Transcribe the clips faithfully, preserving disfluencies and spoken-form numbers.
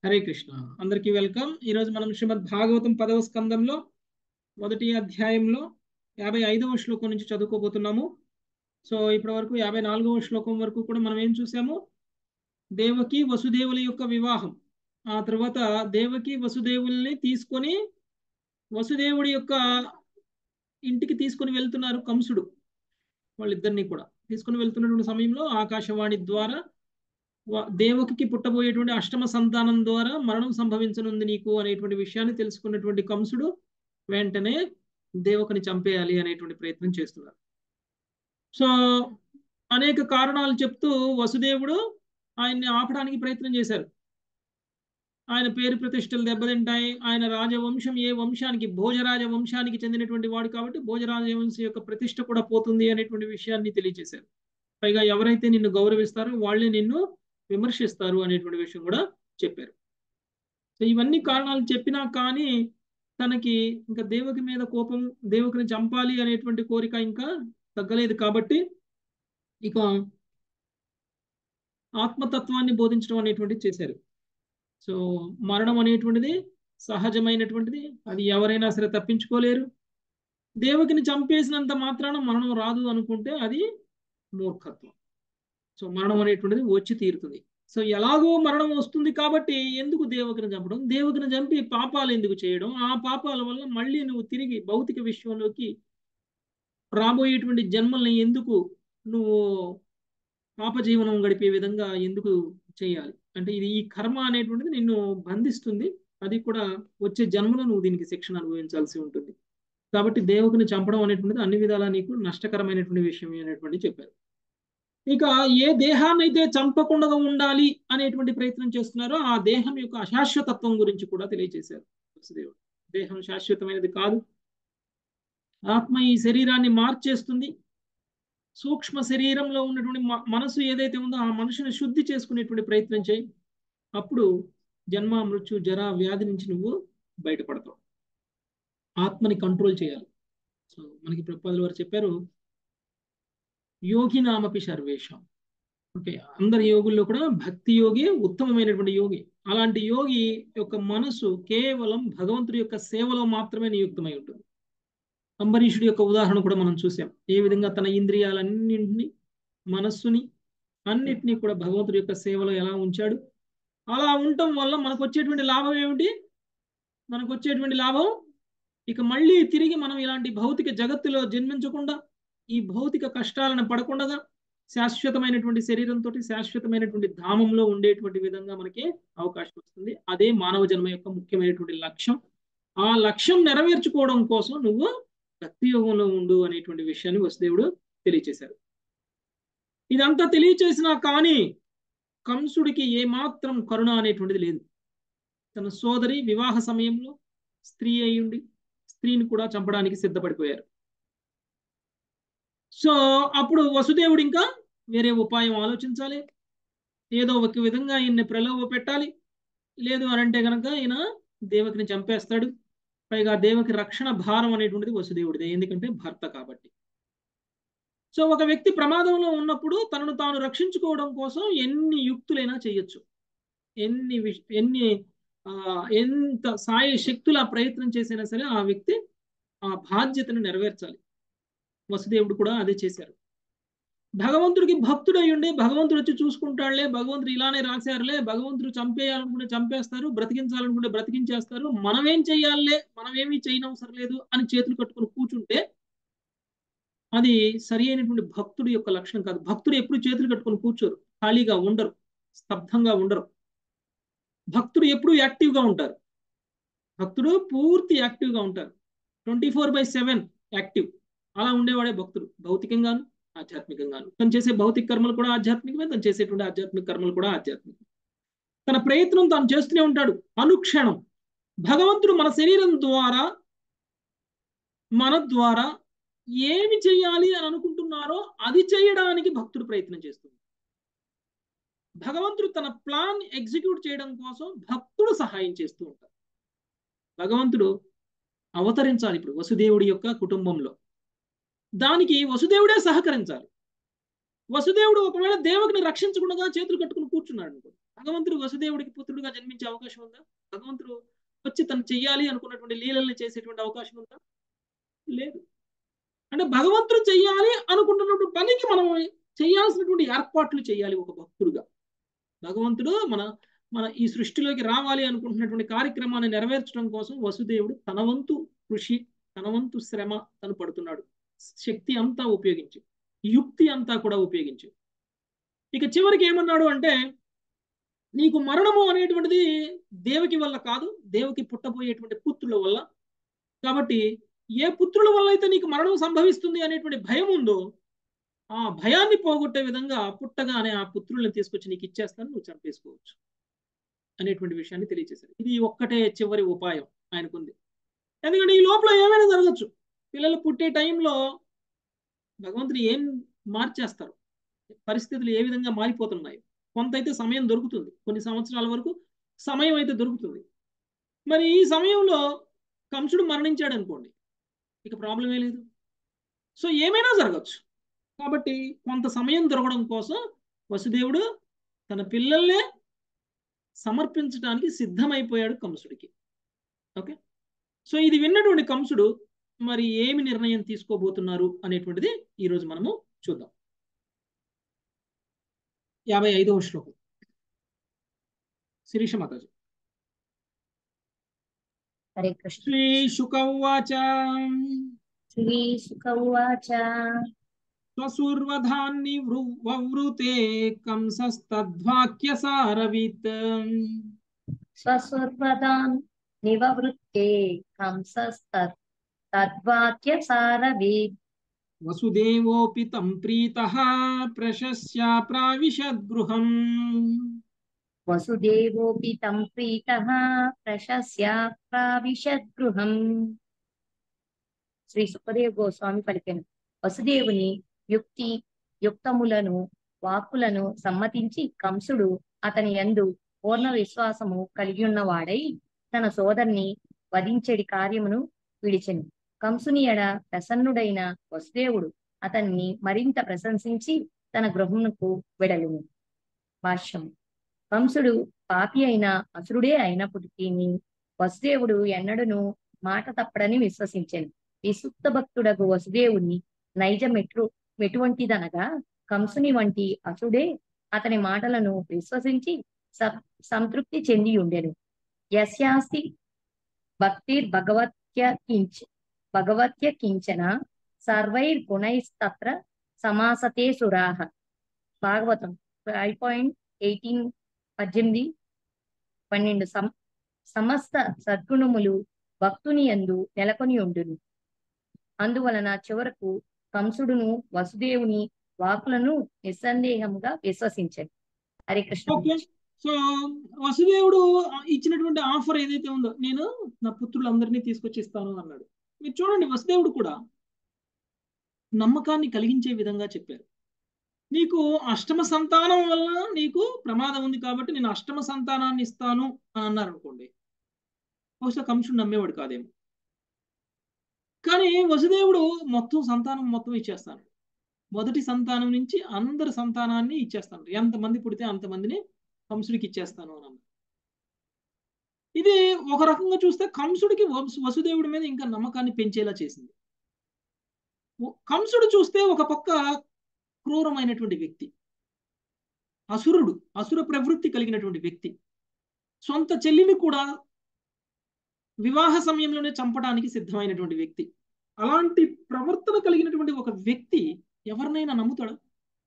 హరే కృష్ణ. అందరికీ వెల్కమ్. ఈరోజు మనం శ్రీమద్ భాగవతం పదవ స్కందంలో మొదటి అధ్యాయంలో యాభై ఐదవ శ్లోకం నుంచి చదువుకోబోతున్నాము. సో ఇప్పటి వరకు యాభై నాలుగవ శ్లోకం వరకు కూడా మనం ఏం చూసాము? దేవకి వసుదేవుల యొక్క వివాహం, ఆ తర్వాత దేవకి వసుదేవుల్ని తీసుకొని వసుదేవుడి యొక్క ఇంటికి తీసుకొని వెళ్తున్నారు కంసుడు. వాళ్ళిద్దరిని కూడా తీసుకొని వెళ్తున్నటువంటి సమయంలో ఆకాశవాణి ద్వారా దేవకికి పుట్టబోయేటువంటి అష్టమ సంతానం ద్వారా మరణం సంభవించనుంది నీకు అనేటువంటి విషయాన్ని తెలుసుకున్నటువంటి కంసుడు వెంటనే దేవకిని చంపేయాలి అనేటువంటి ప్రయత్నం చేస్తున్నారు. సో అనేక కారణాలు చెప్తూ వసుదేవుడు ఆయన్ని ఆపడానికి ప్రయత్నం చేశారు. ఆయన పేరు ప్రతిష్టలు దెబ్బతింటాయి, ఆయన రాజవంశం ఏ వంశానికి, భోజరాజ వంశానికి చెందినటువంటి వాడు కాబట్టి భోజరాజ వంశం యొక్క ప్రతిష్ట కూడా పోతుంది అనేటువంటి విషయాన్ని తెలియజేశారు. పైగా ఎవరైతే నిన్ను గౌరవిస్తారో వాళ్ళే నిన్ను విమర్శిస్తారు అనేటువంటి విషయం కూడా చెప్పారు. సో ఇవన్నీ కారణాలు చెప్పినా కానీ తనకి ఇంకా దేవకి మీద కోపం, దేవకిని చంపాలి అనేటువంటి కోరిక ఇంకా తగ్గలేదు కాబట్టి ఇక ఆత్మతత్వాన్ని బోధించడం అనేటువంటిది చేశారు. సో మరణం అనేటువంటిది సహజమైనటువంటిది, అది ఎవరైనా సరే తప్పించుకోలేరు. దేవకిని చంపేసినంత మాత్రాన మరణం రాదు అనుకుంటే అది మూర్ఖత్వం. సో మరణం అనేటువంటిది వచ్చి తీరుతుంది. సో ఎలాగో మరణం వస్తుంది కాబట్టి ఎందుకు దేవకిని చంపడం, దేవకిని చంపి పాపాలు ఎందుకు చేయడం, ఆ పాపాల వల్ల మళ్ళీ నువ్వు తిరిగి భౌతిక విశ్వంలోకి రాబోయేటువంటి జన్మల్ని ఎందుకు నువ్వు పాపజీవనం గడిపే విధంగా ఎందుకు చేయాలి? అంటే ఇది ఈ కర్మ అనేటువంటిది నిన్ను బంధిస్తుంది, అది కూడా వచ్చే జన్మలో నువ్వు దీనికి శిక్షణ అనుభవించాల్సి ఉంటుంది. కాబట్టి దేవకిని చంపడం అనేటువంటిది అన్ని విధాలా నీకు నష్టకరమైనటువంటి విషయం అనేటువంటి చెప్పారు. ఇక ఏ దేహాన్ని అయితే చంపకుండా ఉండాలి అనేటువంటి ప్రయత్నం చేస్తున్నారో ఆ దేహం యొక్క అశాశ్వతత్వం గురించి కూడా తెలియజేశారు వసుదేవుడు. దేహం శాశ్వతమైనది కాదు, ఆత్మ ఈ శరీరాన్ని మార్చేస్తుంది. సూక్ష్మ శరీరంలో ఉన్నటువంటి మనసు ఏదైతే ఉందో ఆ మనసుని శుద్ధి చేసుకునేటువంటి ప్రయత్నం చేయి, అప్పుడు జన్మ మృత్యు జర వ్యాధి నుంచి నువ్వు బయటపడతావు. ఆత్మని కంట్రోల్ చేయాలి. సో మనకి ప్రభుపాదుల వారు చెప్పారు, యోగి నామపి సర్వేషం. ఓకే, అందరి యోగుల్లో కూడా భక్తి యోగి ఉత్తమమైనటువంటి యోగి. అలాంటి యోగి యొక్క మనసు కేవలం భగవంతుడి యొక్క సేవలో మాత్రమే నియుక్తమై ఉంటుంది. అంబరీషుడి యొక్క ఉదాహరణ కూడా మనం చూసాం, ఏ విధంగా తన ఇంద్రియాలన్నింటినీ, మనస్సుని అన్నిటినీ కూడా భగవంతుడి యొక్క సేవలో ఎలా ఉంచాడు. అలా ఉండటం వల్ల మనకు వచ్చేటువంటి లాభం ఏమిటి? మనకు వచ్చేటువంటి లాభం ఇక మళ్ళీ తిరిగి మనం ఇలాంటి భౌతిక జగత్తులో జన్మించకుండా, ఈ భౌతిక కష్టాలను పడకుండా శాశ్వతమైనటువంటి శరీరంతో శాశ్వతమైనటువంటి ధామంలో ఉండేటువంటి విధంగా మనకి అవకాశం వస్తుంది. అదే మానవ జన్మ యొక్క ముఖ్యమైనటువంటి లక్ష్యం. ఆ లక్ష్యం నెరవేర్చుకోవడం కోసం నువ్వు భక్తి యోగంలో ఉండు అనేటువంటి విషయాన్ని వసుదేవుడు తెలియచేశారు. ఇదంతా తెలియచేసినా కానీ కంసుడికి ఏమాత్రం కరుణ అనేటువంటిది లేదు. తన సోదరి వివాహ సమయంలో స్త్రీ అయ్యుండి స్త్రీని కూడా చంపడానికి సిద్ధపడిపోయారు. సో అప్పుడు వసుదేవుడు ఇంకా వేరే ఉపాయం ఆలోచించాలి, ఏదో ఒక విధంగా ఈయన్ని ప్రలోభ పెట్టాలి. లేదు అనంటే కనుక ఈయన దేవకిని చంపేస్తాడు. పైగా దేవకి రక్షణ భారం అనేటువంటిది వసుదేవుడిదే, ఎందుకంటే భర్త కాబట్టి. సో ఒక వ్యక్తి ప్రమాదంలో ఉన్నప్పుడు తనను తాను రక్షించుకోవడం కోసం ఎన్ని యుక్తులైనా చేయొచ్చు, ఎన్ని ఎన్ని ఎంత సాయ శక్తుల ప్రయత్నం చేసినా సరే ఆ వ్యక్తి ఆ బాధ్యతను నెరవేర్చాలి. వసుదేవుడు కూడా అదే చేశారు. భగవంతుడికి భక్తుడై ఉండి భగవంతుడు వచ్చి చూసుకుంటాడులే, భగవంతుడు ఇలానే రాశారులే, భగవంతుడు చంపేయాలనుకుంటే చంపేస్తారు, బ్రతికించాలనుకుంటే బ్రతికించేస్తారు, మనమేం చెయ్యాలే, మనమేమీ చేయనవసరం లేదు అని చేతులు కట్టుకుని కూర్చుంటే అది సరి అయినటువంటి భక్తుడి యొక్క లక్షణం కాదు. భక్తుడు ఎప్పుడు చేతులు కట్టుకుని కూర్చోరు, ఖాళీగా ఉండరు, స్తబ్దంగా ఉండరు. భక్తుడు ఎప్పుడు యాక్టివ్గా ఉంటారు. భక్తుడు పూర్తి యాక్టివ్గా ఉంటారు, twenty four by seven active. అలా ఉండేవాడే భక్తుడు, భౌతికంగాను ఆధ్యాత్మికంగాను. తను చేసే భౌతిక కర్మలు కూడా ఆధ్యాత్మికమే, తను చేసేటువంటి ఆధ్యాత్మిక కర్మలు కూడా ఆధ్యాత్మికమే. తన ప్రయత్నం తాను చేస్తూనే ఉంటాడు అనుక్షణం. భగవంతుడు మన శరీరం ద్వారా, మన ద్వారా ఏమి చేయాలి అని అనుకుంటున్నారో అది చేయడానికి భక్తుడు ప్రయత్నం చేస్తుంది. భగవంతుడు తన ప్లాన్ ఎగ్జిక్యూట్ చేయడం కోసం భక్తుడు సహాయం చేస్తూ ఉంటాడు. భగవంతుడు అవతరించాలి ఇప్పుడు వసుదేవుడి యొక్క కుటుంబంలో, దానికి వసుదేవుడే సహకరించాలి. వసుదేవుడు ఒకవేళ దేవకిని రక్షించకుండా చేతులు కట్టుకుని కూర్చున్నాడు అనుకో, భగవంతుడు వసుదేవుడికి పుత్రుడిగా జన్మించే అవకాశం ఉందా? భగవంతుడు వచ్చి తను చెయ్యాలి అనుకున్నటువంటి లీలల్ని చేసేటువంటి అవకాశం ఉందా? లేదు. అంటే భగవంతుడు చెయ్యాలి అనుకుంటున్నటువంటి పనికి మనం చేయాల్సినటువంటి ఏర్పాట్లు చేయాలి ఒక భక్తుడుగా. భగవంతుడు మన మన ఈ సృష్టిలోకి రావాలి అనుకుంటున్నటువంటి కార్యక్రమాన్ని నెరవేర్చడం కోసం వసుదేవుడు తన వంతు కృషి, తన వంతు శ్రమ తను పడుతున్నాడు. శక్తి అంతా ఉపయోగించి, యుక్తి అంతా కూడా ఉపయోగించి. ఇక చివరికి ఏమన్నాడు అంటే, నీకు మరణము అనేటువంటిది దేవకి వల్ల కాదు, దేవకి పుట్టబోయేటువంటి పుత్రుల వల్ల. కాబట్టి ఏ పుత్రుల వల్ల అయితే నీకు మరణం సంభవిస్తుంది అనేటువంటి భయం ఉందో, ఆ భయాన్ని పోగొట్టే విధంగా పుట్టగానే ఆ పుత్రుల్ని తీసుకొచ్చి నీకు ఇచ్చేస్తాను, నువ్వు చంపేసుకోవచ్చు అనేటువంటి విషయాన్ని తెలియజేశారు. ఇది ఒక్కటే చివరి ఉపాయం ఆయనకుంది. ఎందుకంటే ఈ లోపల ఏమైనా జరగచ్చు. పిల్లలు పుట్టే టైంలో భగవంతుడు ఏం మార్చేస్తారు, పరిస్థితులు ఏ విధంగా మారిపోతున్నాయి. కొంత అయితే సమయం దొరుకుతుంది, కొన్ని సంవత్సరాల వరకు సమయం అయితే దొరుకుతుంది. మరి ఈ సమయంలో కంసుడు మరణించాడు అనుకోండి, ఇక ప్రాబ్లమే లేదు. సో ఏమైనా జరగచ్చు. కాబట్టి కొంత సమయం దొరకడం కోసం వసుదేవుడు తన పిల్లల్నే సమర్పించడానికి సిద్ధమైపోయాడు కంసుడికి. ఓకే, సో ఇది విన్నటువంటి కంసుడు మరి ఏమి నిర్ణయం తీసుకోబోతున్నారు అనేటువంటిది ఈరోజు మనము చూద్దాం. యాభై ఐదవ శ్లోకం. శిరీష మాతాజీ. హరే కృష్ణ. శ్రీ శుక ఉవాచ శ్రీ శుక ఉవాచ స్వసూర్వధాన్ని వవృతే కంసస్తద్వాక్య సారవిత్. స్వసూర్వదాన్ నివవృత్తే కంసస్తద్ తద్వాక్య సారవిత్. వసుదేవోపి తం ప్రీతః ప్రశస్య ప్రావిశద్గృహం. వసుదేవోపి తం ప్రీతః ప్రశస్య ప్రావిశద్గృహం. శ్రీ సుఖదేవ గోస్వామి పలికెను. వసుదేవుని యుక్తి యుక్తములను వాక్కులను సమ్మతించి కంసుడు అతని యందు పూర్ణ విశ్వాసము కలిగి ఉన్నవాడై తన సోదరుని వధించెడి కార్యమును విడిచెను. కంసుని ఎడ ప్రసన్నుడైన వసుదేవుడు అతన్ని మరింత ప్రశంసించి తన గృహమునకు వెడలును. భాష్యం. కంసుడు పాపి అయిన అసురుడే అయినప్పటికీ వసుదేవుడు ఎన్నడను మాట తప్పడని విశ్వసించెను. విశుద్ధ భక్తుడగు వసుదేవుని నైజం ఎట్లు ఎటువంటిదనగా కంసుని వంటి అసుడే అతని మాటలను విశ్వసించి సంతృప్తి చెంది ఉండెను. యస్యాస్తి భక్తిర్ భగవత్య కించ భగవత్య కించన సర్వైర్ గుణైస్తత్ర సమాసతే సురాహ. భాగవతం ఫైవ్ పాయింట్ ఎయిటీన్ పద్దెనిమిది పన్నెండు. సం సమస్త సద్గుణములు భక్తుని యందు నెలకొని ఉండును. అందువలన చివరకు కంసుడును వసుదేవుని వాకులను నిస్సందేహంగా విశ్వసించాడు. హరే కృష్ణ. ఓకే, సో వసుదేవుడు ఇచ్చినటువంటి ఆఫర్ ఏదైతే ఉందో, నేను నా పుత్రులందరినీ తీసుకొచ్చి ఇస్తాను అన్నాడు. మీరు చూడండి, వసుదేవుడు కూడా నమ్మకాన్ని కలిగించే విధంగా చెప్పారు. నీకు అష్టమ సంతానం వల్ల నీకు ప్రమాదం ఉంది కాబట్టి నేను అష్టమ సంతానాన్ని ఇస్తాను అని అన్నారు అనుకోండి, బహుశా కంసుడు నమ్మేవాడు కాదేమో. కానీ వసుదేవుడు మొత్తం సంతానం మొత్తం ఇచ్చేస్తాను, మొదటి సంతానం నుంచి అందరి సంతానాన్ని ఇచ్చేస్తాను, ఎంతమంది పుడితే అంతమందిని కంసుడికి ఇచ్చేస్తాను అని అన్నారు. ఇది ఒక రకంగా చూస్తే కంసుడికి వసుదేవుడి మీద ఇంకా నమ్మకాన్ని పెంచేలా చేసింది. కంసుడు చూస్తే ఒక పక్క క్రూరమైనటువంటి వ్యక్తి, అసురుడు, అసుర ప్రవృత్తి కలిగినటువంటి వ్యక్తి, సొంత చెల్లిని కూడా వివాహ సమయంలోనే చంపడానికి సిద్ధమైనటువంటి వ్యక్తి. అలాంటి ప్రవర్తన కలిగినటువంటి ఒక వ్యక్తి ఎవరినైనా నమ్ముతాడా?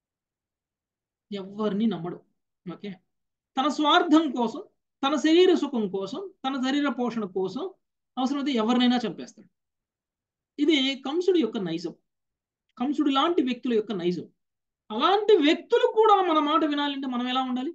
ఎవరిని నమ్మడు. ఓకే, తన స్వార్థం కోసం, తన శరీర సుఖం కోసం, తన శరీర పోషణ కోసం అవసరమైతే ఎవరినైనా చంపేస్తాడు. ఇది కంసుడి యొక్క నైజం, కంసుడు లాంటి వ్యక్తుల యొక్క నైజం. అలాంటి వ్యక్తులు కూడా మన మాట వినాలంటే మనం ఎలా ఉండాలి?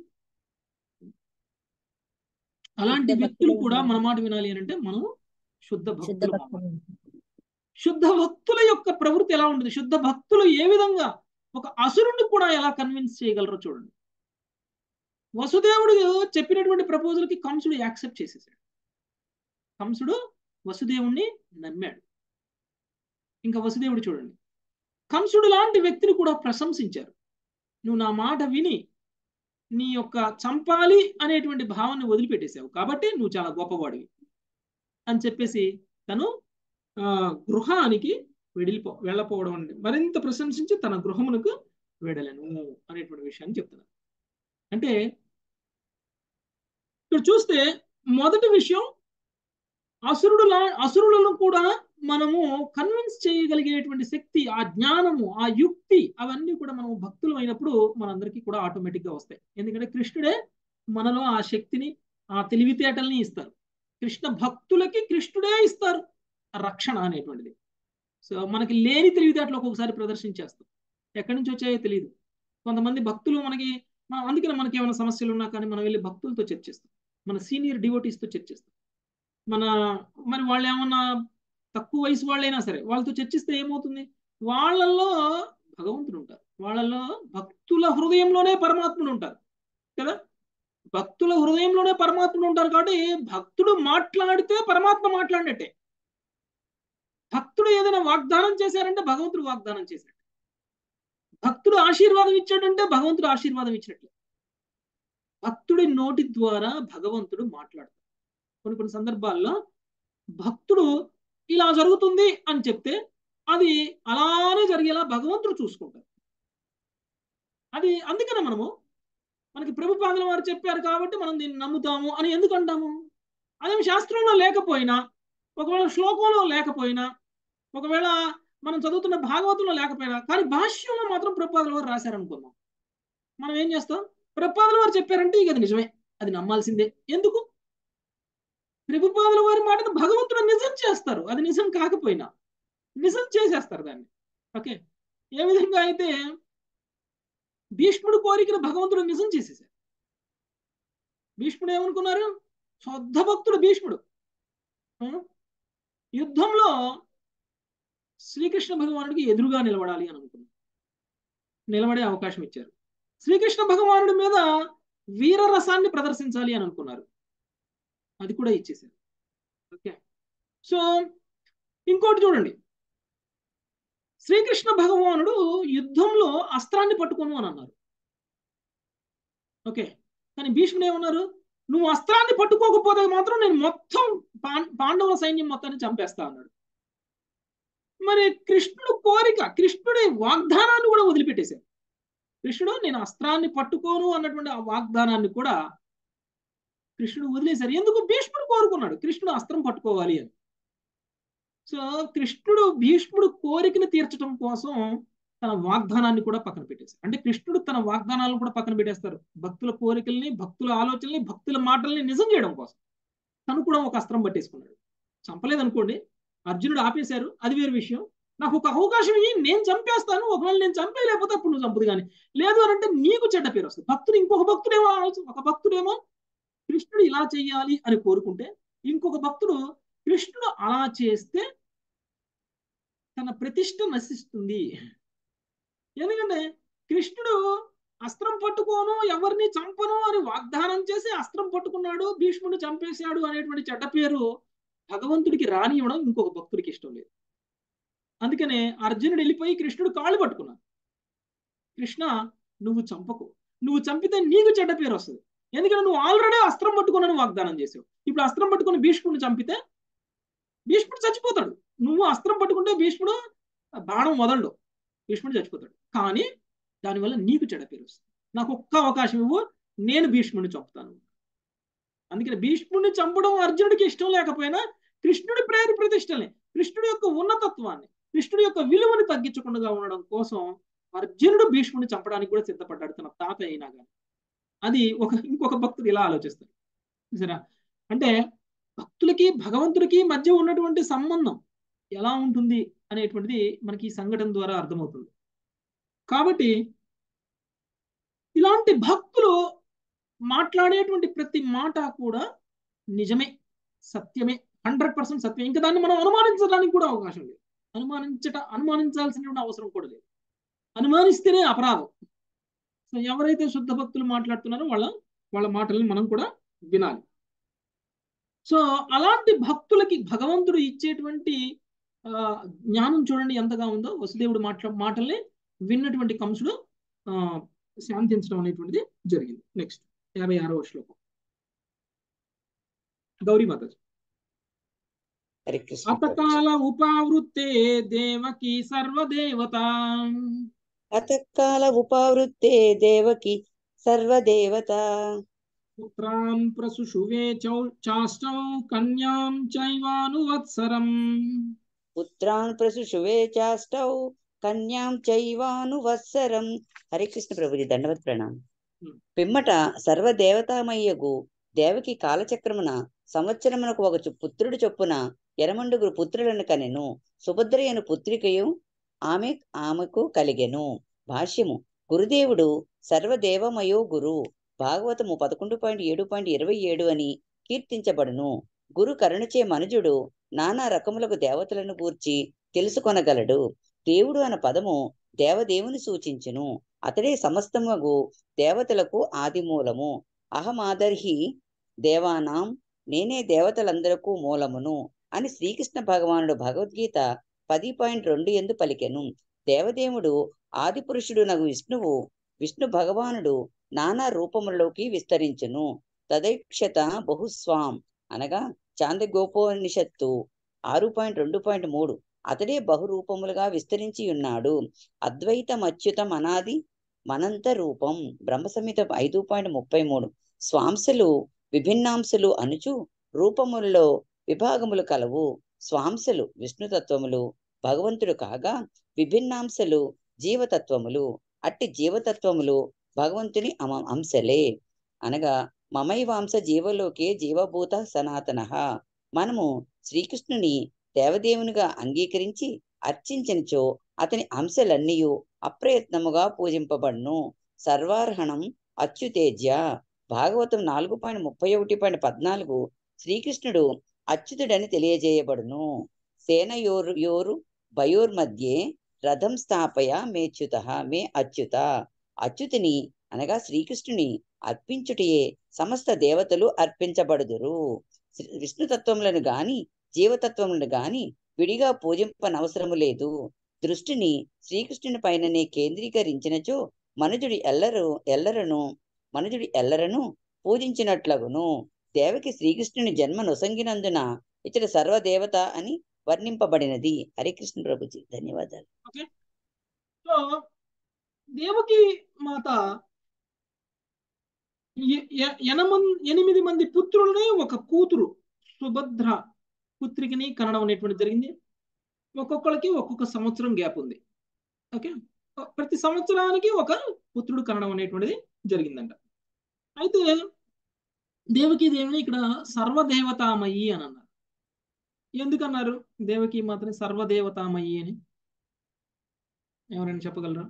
అలాంటి వ్యక్తులు కూడా మన మాట వినాలి అని అంటే మనం శుద్ధ భక్తులు. శుద్ధ భక్తుల యొక్క ప్రవృత్తి ఎలా ఉంటుంది, శుద్ధ భక్తులు ఏ విధంగా ఒక అసురుణ్ణి కూడా ఎలా కన్విన్స్ చేయగలరో చూడండి. వసుదేవుడు చెప్పినటువంటి ప్రపోజల్కి కంసుడు యాక్సెప్ట్ చేసేసాడు. కంసుడు వసుదేవుణ్ణి నమ్మాడు. ఇంకా వసుదేవుడు చూడండి, కంసుడు లాంటి వ్యక్తిని కూడా ప్రశంసించారు. నువ్వు నా మాట విని నీ యొక్క చంపాలి అనేటువంటి భావాన్ని వదిలిపెట్టేశావు, కాబట్టి నువ్వు చాలా గొప్పవాడివి అని చెప్పేసి తను ఆ గృహానికి వెళ్ళిపో వెళ్ళపోవడం అండి మరింత ప్రశంసించి తన గృహమునకు వెడలను అనేటువంటి విషయాన్ని చెప్తున్నారు. అంటే ఇక్కడ చూస్తే మొదటి విషయం, అసురుడులా అసురులను కూడా మనము కన్విన్స్ చేయగలిగేటువంటి శక్తి, ఆ జ్ఞానము, ఆ యుక్తి, అవన్నీ కూడా మనం భక్తులు అయినప్పుడు మనందరికీ కూడా ఆటోమేటిక్ గా వస్తాయి. ఎందుకంటే కృష్ణుడే మనలో ఆ శక్తిని, ఆ తెలివితేటల్ని ఇస్తారు. కృష్ణ భక్తులకి కృష్ణుడే ఇస్తారు రక్షణ అనేటువంటిది. సో మనకి లేని తెలివితేటలు ఒక్కొక్కసారి ప్రదర్శించేస్తాం, ఎక్కడి నుంచి వచ్చాయో తెలియదు. కొంతమంది భక్తులు మనకి, అందుకని మనకి ఏమైనా సమస్యలు ఉన్నా కానీ మనం వెళ్ళి భక్తులతో చర్చిస్తాం, మన సీనియర్ డివోటీస్తో చర్చిస్తాం. మన మరి వాళ్ళు ఏమన్నా తక్కువ వయసు వాళ్ళైనా సరే వాళ్ళతో చర్చిస్తే ఏమవుతుంది, వాళ్ళల్లో భగవంతుడు ఉంటారు, వాళ్ళల్లో భక్తుల హృదయంలోనే పరమాత్ముడు ఉంటారు కదా. భక్తుల హృదయంలోనే పరమాత్ముడు ఉంటారు కాబట్టి భక్తుడు మాట్లాడితే పరమాత్మ మాట్లాడినట్టే. భక్తుడు ఏదైనా వాగ్దానం చేశారంటే భగవంతుడు వాగ్దానం చేశాడు, భక్తుడు ఆశీర్వాదం ఇచ్చాడంటే భగవంతుడు ఆశీర్వాదం ఇచ్చినట్లే. భక్తుడి నోటి ద్వారా భగవంతుడు మాట్లాడతాడు. కొన్ని కొన్ని సందర్భాల్లో భక్తుడు ఇలా జరుగుతుంది అని చెప్తే అది అలానే జరిగేలా భగవంతుడు చూసుకుంటారు. అది అందుకనే మనము మనకి ప్రభుపాదుల వారు చెప్పారు కాబట్టి మనం దీన్ని నమ్ముతాము అని ఎందుకు అంటాము? అదేమి శాస్త్రంలో లేకపోయినా, ఒకవేళ శ్లోకంలో లేకపోయినా, ఒకవేళ మనం చదువుతున్న భాగవతంలో లేకపోయినా, కానీ భాష్యంలో మాత్రం ప్రభుపాదుల వారు రాశారనుకుందాం, మనం ఏం చేస్తాం? ప్రభుపాదుల వారు చెప్పారంటే ఇక అది నిజమే, అది నమ్మాల్సిందే. ఎందుకు? ప్రభుపాదుల వారి మాటను భగవంతుడు నిజం చేస్తారు, అది నిజం కాకపోయినా నిజం చేసేస్తారు దాన్ని. ఓకే, ఏ విధంగా అయితే భీష్ముడు కోరికను భగవంతుడు నిజం చేసేసారు. భీష్ముడు ఏమనుకున్నారు? శుద్ధ భక్తుడు భీష్ముడు. యుద్ధంలో శ్రీకృష్ణ భగవానుడికి ఎదురుగా నిలబడాలి అని అనుకున్నారు, నిలబడే అవకాశం ఇచ్చారు. శ్రీకృష్ణ భగవానుడి మీద వీరరసాన్ని ప్రదర్శించాలి అని అనుకున్నారు, అది కూడా ఇచ్చేసారు. ఓకే, సో ఇంకోటి చూడండి, శ్రీకృష్ణ భగవానుడు యుద్ధంలో అస్త్రాన్ని పట్టుకోను అని అన్నారు. ఓకే, కానీ భీష్ముడు ఏమన్నారు? నువ్వు అస్త్రాన్ని పట్టుకోకపోతే మాత్రం నేను మొత్తం పాండవుల సైన్యం మొత్తాన్ని చంపేస్తా అన్నాడు. మరి కృష్ణుడు కోరిక, కృష్ణుడి వాగ్దానాన్ని కూడా వదిలిపెట్టేశారు. కృష్ణుడు నేను అస్త్రాన్ని పట్టుకోను అన్నటువంటి ఆ వాగ్దానాన్ని కూడా కృష్ణుడు వదిలేశారు. ఎందుకు? భీష్ముడు కోరుకున్నాడు కృష్ణుడు అస్త్రం పట్టుకోవాలి అని. సో కృష్ణుడు భీష్ముడు కోరికను తీర్చడం కోసం తన వాగ్దానాన్ని కూడా పక్కన పెట్టేశారు. అంటే కృష్ణుడు తన వాగ్దానాలను కూడా పక్కన పెట్టేస్తారు, భక్తుల కోరికల్ని, భక్తుల ఆలోచనల్ని, భక్తుల మాటల్ని నిజం చేయడం కోసం. తను కూడా ఒక అస్త్రం పట్టేసుకున్నాడు. చంపలేదు అనుకోండి, అర్జునుడు ఆపేశారు, అది వేరే విషయం. నాకు ఒక అవకాశం ఇయ్యి, నేను చంపేస్తాను, ఒకవేళ నేను చంపేయలేకపోతే అప్పుడు నువ్వు చంపుదు కానీ, లేదు అని అంటే నీకు చెడ్డ పేరు వస్తుంది. భక్తుడు ఇంకొక భక్తుడేమో ఒక భక్తుడేమో కృష్ణుడు ఇలా చెయ్యాలి అని కోరుకుంటే, ఇంకొక భక్తుడు కృష్ణుడు అలా చేస్తే తన ప్రతిష్ట నశిస్తుంది. ఎందుకంటే కృష్ణుడు అస్త్రం పట్టుకోను, ఎవరిని చంపను అని వాగ్దానం చేసి అస్త్రం పట్టుకున్నాడు, భీష్ముడు చంపేశాడు అనేటువంటి చెడ్డ పేరు భగవంతుడికి రానివ్వడం ఇంకొక భక్తుడికి ఇష్టం లేదు. అందుకనే అర్జునుడు వెళ్ళిపోయి కృష్ణుడు కాళ్ళు పట్టుకున్నాడు, కృష్ణ నువ్వు చంపకు, నువ్వు చంపితే నీకు చెడ్డ పేరు వస్తుంది. ఎందుకంటే నువ్వు ఆల్రెడీ అస్త్రం పట్టుకున్నాను వాగ్దానం చేసావు, ఇప్పుడు అస్త్రం పట్టుకుని భీష్ముడిని చంపితే భీష్ముడు చచ్చిపోతాడు. నువ్వు అస్త్రం పట్టుకుంటే భీష్ముడు బాణం వదలడు, భీష్ముడు చచ్చిపోతాడు. కానీ దానివల్ల నీకు చెడ్డ పేరు వస్తుంది. నాకు ఒక్క అవకాశం ఇవ్వు, నేను భీష్ముడిని చంపుతాను. అందుకని భీష్ముడిని చంపడం అర్జునుడికి ఇష్టం లేకపోయినా కృష్ణుడి ప్రేరు ప్రతిష్టల్ని, కృష్ణుడి యొక్క ఉన్నతత్వాన్ని, కృష్ణుడి యొక్క విలువని తగ్గించకుండా ఉండడం కోసం అర్జునుడు భీష్ముడిని చంపడానికి కూడా సిద్ధపడ్డాడు, తన తాత అయినా కానీ. అది ఒక ఇంకొక భక్తుడు ఇలా ఆలోచిస్తాడు సరే. అంటే భక్తులకి భగవంతుడికి మధ్య ఉన్నటువంటి సంబంధం ఎలా ఉంటుంది అనేటువంటిది మనకి ఈ సంఘటన ద్వారా అర్థమవుతుంది. కాబట్టి ఇలాంటి భక్తులు మాట్లాడేటువంటి ప్రతి మాట కూడా నిజమే, సత్యమే, హండ్రెడ్ పర్సెంట్ సత్యం. ఇంకా దాన్ని మనం అనుమానించడానికి కూడా అవకాశం లేదు, అనుమానించట అనుమానించాల్సినటువంటి అవసరం కూడా లేదు. అనుమానిస్తేనే అపరాధం. సో ఎవరైతే శుద్ధ భక్తులు మాట్లాడుతున్నారో వాళ్ళ వాళ్ళ మాటలను మనం కూడా వినాలి. సో అలాంటి భక్తులకి భగవంతుడు ఇచ్చేటువంటి ఆ జ్ఞానం చూడండి ఎంతగా ఉందో. వసుదేవుడు మాట్లా మాటల్ని విన్నటువంటి కంసుడు ఆ శాంతించడం అనేటువంటిది జరిగింది. నెక్స్ట్ యాభై ఆరవ శ్లోకం గౌరీ మాతాజీ. హరే కృష్ణ ప్రభుజీ. అతకాల ఉపావృత్తే దేవకి సర్వదేవత అతకాల ఉపావృత్తే దేవకి సర్వదేవత పుత్రాన్ ప్రసుషువే చౌ చాష్టౌ కన్యాం చైవానువత్సరం. పుత్రాన్ ప్రసుషువే చాష్టౌ కన్యాం చైవానువత్సరం. హరే కృష్ణ ప్రభుజీ, దండవత్ ప్రణామం. Hmm. పిమ్మట సర్వదేవతామయ్యగు దేవకి కాలచక్రమున సంవత్సరమునకు ఒక చు- పుత్రుడు చొప్పున ఎనమండుగురు పుత్రులను కనెను. సుభద్రయను పుత్రికయు ఆమె ఆమెకు కలిగెను. భాష్యము. గురుదేవుడు సర్వదేవమయో గురు భాగవతము పదకొండు పాయింట్ ఏడు పాయింట్ ఇరవై ఏడు అని కీర్తించబడును. గురు కరుణచే మనుజుడు నానా రకములకు దేవతలను గూర్చి తెలుసుకొనగలడు. దేవుడు అన్న పదము దేవదేవుని సూచించును. అతడే సమస్తమగు దేవతలకు ఆదిమూలము. అహమాదర్హి దేవానాం, నేనే దేవతలందరకు మూలమును అని శ్రీకృష్ణ భగవానుడు భగవద్గీత పది పాయింట్ రెండు ఎందు పలికెను. దేవదేవుడు ఆది పురుషుడు నగు విష్ణువు విష్ణు భగవానుడు నానా రూపములలోకి విస్తరించును. తదైక్షత బహుస్వాం అనగా చాందగోపోనిషత్తు ఆరు పాయింట్ రెండు పాయింట్ మూడు. అతడే బహురూపములుగా విస్తరించి ఉన్నాడు. అద్వైతం అచ్యుతం అనాది మనంత రూపం. బ్రహ్మసంహిత ఐదు పాయింట్ ముప్పై మూడు. స్వాంశలు విభిన్నాంశలు అనుచు రూపములలో విభాగములు కలవు. స్వాంశలు విష్ణుతత్వములు భగవంతుడు కాగా, విభిన్నాంశలు జీవతత్వములు. అట్టి జీవతత్వములు భగవంతుని అమ అంశలే. అనగా మమైవాంశ జీవలోకే జీవభూత సనాతన. మనము శ్రీకృష్ణుని దేవదేవునిగా అంగీకరించి అర్చించనిచో అతని అంశలన్నీయు అప్రయత్నముగా పూజింపబడును. సర్వార్హణం అచ్యుతేజ్య. భాగవతం నాలుగు పాయింట్ ముప్పై ఒకటి పాయింట్ పద్నాలుగు. శ్రీకృష్ణుడు అచ్యుతుడని తెలియజేయబడును. సేనయోరు యోరు భయోర్మధ్యే రథం స్థాపయ మేచ్యుత మే అచ్యుత. అచ్యుతుని అనగా శ్రీకృష్ణుని అర్పించుటయే సమస్త దేవతలు అర్పించబడుదురు. విష్ణుతత్వములను గాని జీవతత్వములను గాని విడిగా పూజింపనవసరము లేదు. దృష్టిని శ్రీకృష్ణుని పైననే కేంద్రీకరించినచో మనుజుడి ఎల్లరు ఎల్లరను మనుజుడి ఎల్లరను పూజించినట్లగును. దేవకి శ్రీకృష్ణుని జన్మ నొసంగినందున ఇతడు సర్వదేవత అని వర్ణింపబడినది. హరికృష్ణ ప్రభుజీ, ధన్యవాదాలు. ఓకే, సో దేవకి మాత ఎ- ఎ- ఎనమన్- ఎనిమిది మంది పుత్రులని ఒక కూతురు సుభద్ర పుత్రికని కనడం అనేటువంటి జరిగింది. ఒక్కొక్కరికి ఒక్కొక్క సంవత్సరం గ్యాప్ ఉంది. ఓకే, ప్రతి సంవత్సరానికి ఒక పుత్రుడు కనడం అనేటువంటిది జరిగిందంట. అయితే దేవకి దేవిని ఇక్కడ సర్వదేవతామయి అని అన్నారు. ఎందుకన్నారు దేవకి మాత్రం సర్వదేవతామయి అని? ఎవరైనా చెప్పగలరా?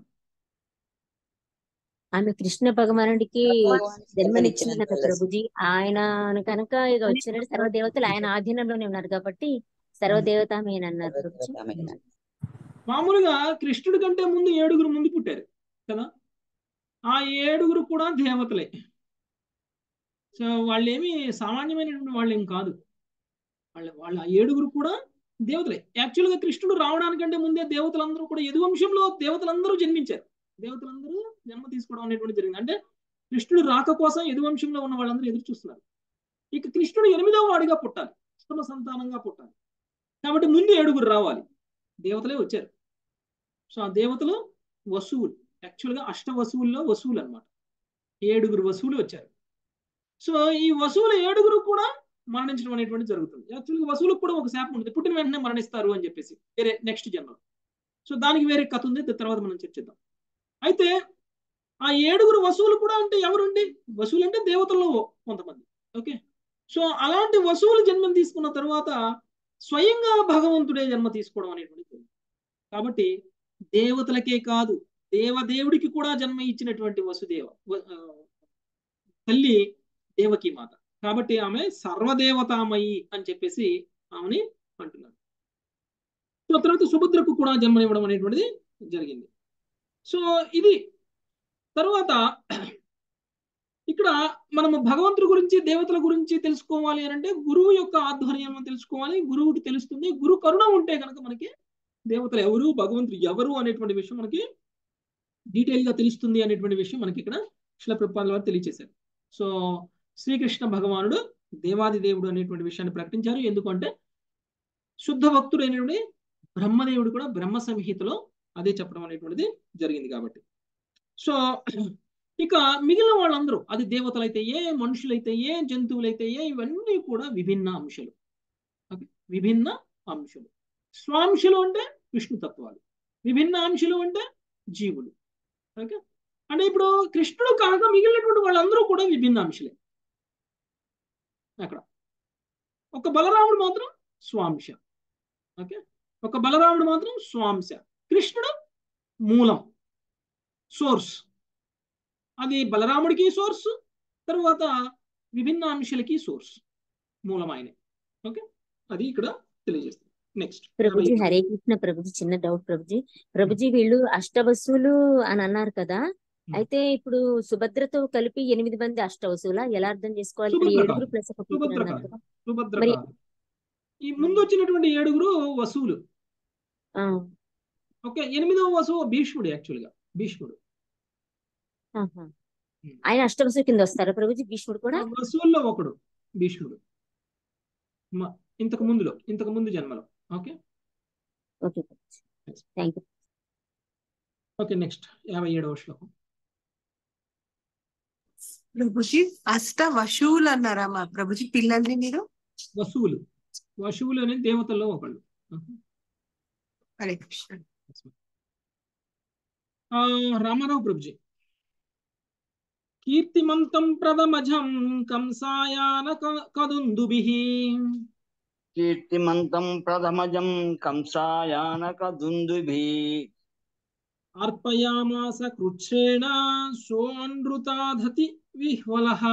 ఆమె కృష్ణ భగవానుడికి భగవానుడికి జన్మనిచ్చింది కదా జన్మనిచ్చినందువల్ల ప్రభుజీ. ఆయన కనుక ఇక వచ్చినట్టు సర్వదేవతలు ఆయన ఆధీనంలోనే ఉన్నారు కాబట్టి సర్వదేవత ఆమె అన్నారు ప్రభుజీ. సర్వదేవతామయ. మామూలుగా కృష్ణుడి కంటే ముందు ఏడుగురు ముందు పుట్టారు కదా. ఆ ఏడుగురు కూడా దేవతలే. సో వాళ్ళేమి సామాన్యమైనటువంటి వాళ్ళు ఏం కాదు. వాళ్ళ వాళ్ళ ఆ ఏడుగురు కూడా దేవతలే. యాక్చువల్గా కృష్ణుడు రావడానికంటే ముందే దేవతలందరూ కూడా యదువంశంలో దేవతలందరూ జన్మించారు. దేవతలందరూ జన్మ తీసుకోవడం అనేటువంటి జరిగింది. అంటే కృష్ణుడు రాక కోసం యదువంశంలో ఉన్న వాళ్ళందరూ ఎదురు చూస్తున్నారు. ఇక కృష్ణుడు ఎనిమిదవ వాడిగా పుట్టాలి, ఉత్తమ సంతానంగా పుట్టాలి. కాబట్టి ముందు ఏడుగురు రావాలి. దేవతలే వచ్చారు. సో ఆ దేవతలు వసువులు. యాక్చువల్గా అష్ట వసువుల్లో వసువులు అనమాట. ఏడుగురు వసువులు వచ్చారు. సో ఈ వసువులు ఏడుగురు కూడా మరణించడం అనేటువంటి జరుగుతుంది. యాక్చువల్గా వసువులకు కూడా ఒక శాపం ఉంటుంది, పుట్టిన వెంటనే మరణిస్తారు అని చెప్పేసి, వేరే నెక్స్ట్ జన్మ. సో దానికి వేరే కథ ఉంది, తర్వాత మనం చర్చిద్దాం. అయితే ఆ ఏడుగురు వసువులు కూడా అంటే ఎవరండి? వసువులు అంటే దేవతల్లో కొంతమంది. ఓకే, సో అలాంటి వసువులు జన్మం తీసుకున్న తర్వాత స్వయంగా భగవంతుడే జన్మ తీసుకోవడం అనేటువంటి. కాబట్టి దేవతలకే కాదు దేవదేవుడికి కూడా జన్మ ఇచ్చినటువంటి వసుదేవ తల్లి దేవకి మాత. కాబట్టి ఆమె సర్వదేవతామయి అని చెప్పేసి ఆమెని అంటున్నారు. సో తర్వాత సుభద్రకు కూడా జన్మనివ్వడం అనేటువంటిది జరిగింది. సో ఇది తర్వాత ఇక్కడ మనము భగవంతుడి గురించి దేవతల గురించి తెలుసుకోవాలి అని అంటే గురువు యొక్క ఆధ్వర్యం తెలుసుకోవాలి. గురువుకి తెలుస్తుంది. గురు కరుణ ఉంటే కనుక మనకి దేవతలు ఎవరు భగవంతుడు ఎవరు అనేటువంటి విషయం మనకి డీటెయిల్ గా తెలుస్తుంది అనేటువంటి విషయం మనకి ఇక్కడ శిల ప్రభుపాదుల వారు తెలియజేశారు. సో శ్రీకృష్ణ భగవానుడు దేవాది దేవుడు అనేటువంటి విషయాన్ని ప్రకటించారు. ఎందుకంటే శుద్ధ భక్తుడు అయినటువంటి బ్రహ్మదేవుడు కూడా బ్రహ్మ సంహితలో అదే చెప్పడం అనేటువంటిది జరిగింది కాబట్టి. సో ఇక మిగిలిన వాళ్ళందరూ అది దేవతలైతే ఏ, మనుషులైతే ఏ, జంతువులైతే ఏ, ఇవన్నీ కూడా విభిన్న అంశాలు. ఓకే, విభిన్న అంశాలు. స్వాంశులు అంటే విష్ణు తత్వాలు, విభిన్న అంశాలు అంటే జీవులు. ఓకే, అంటే ఇప్పుడు కృష్ణుడు కాక మిగిలినటువంటి వాళ్ళందరూ కూడా విభిన్న అంశలే. అక్కడ ఒక బలరాముడు మాత్రం స్వాంశ. ఓకే, ఒక బలరాముడు మాత్రం స్వాంశ. కృష్ణుడు మూలం, సోర్స్. అది బలరాముడికి సోర్స్, తర్వాత విభిన్న అంశాలకి సోర్స్, మూలం ఆయనే. ఓకే, అది ఇక్కడ తెలియజేస్తుంది. నెక్స్ట్ ప్రభుజీ హరే కృష్ణ. ప్రభుజీ చిన్న డౌట్ ప్రభుజీ. ప్రభుజీ వీళ్ళు అష్టవసులు అని అన్నారు కదా, అయితే ఇప్పుడు సుభద్రతో కలిపి ఎనిమిది మంది అష్టవసులా ఎలా అర్థం చేసుకోవాలి? ఇప్పుడు సుభద్ర ఏడుగురు కాదు, ప్లస్ ఒక కూతురు సుభద్ర అన్నారు కాదు, కదా. సుభద్ర మరి కాదు. ఈ ముందు వచ్చినటువంటి ఏడుగురు వసువులు. ఆ, ఓకే, ఎనిమిదవ వసువు భీష్ముడు. యాక్చువల్ గా భీష్ముడు ఆహా. ఆయన అష్టవసు కింద వస్తారా ప్రభుజీ? భీష్ముడు కూడా ఆ వసువుల్లో ఒకడు భీష్ముడు. మ- ఇంతకు ముందులో ఇంతకు ముందు జన్మలో. Okay, okay thank you. Okay next యాభై ఏడవ శ్లోకం. ప్రభుజీ అష్ట వశువులు అన్నారా మా ప్రభుజీ పిల్లల్ని మీరు? వసువులు, వసువులు అనేది దేవతల్లో ఒకళ్ళు. ఓకే. హరే కృష్ణ. ఆ, రామారావు ప్రభుజీ. కీర్తిమంతం ప్రథమజం కంసాయాన క- కదుందుభిః కీర్తిమంతం ప్రథమజం కంసాయానక దుందుభి అర్పయామాస కృచ్ఛ్రేణ సోన్ృతాధతి విహ్వలః.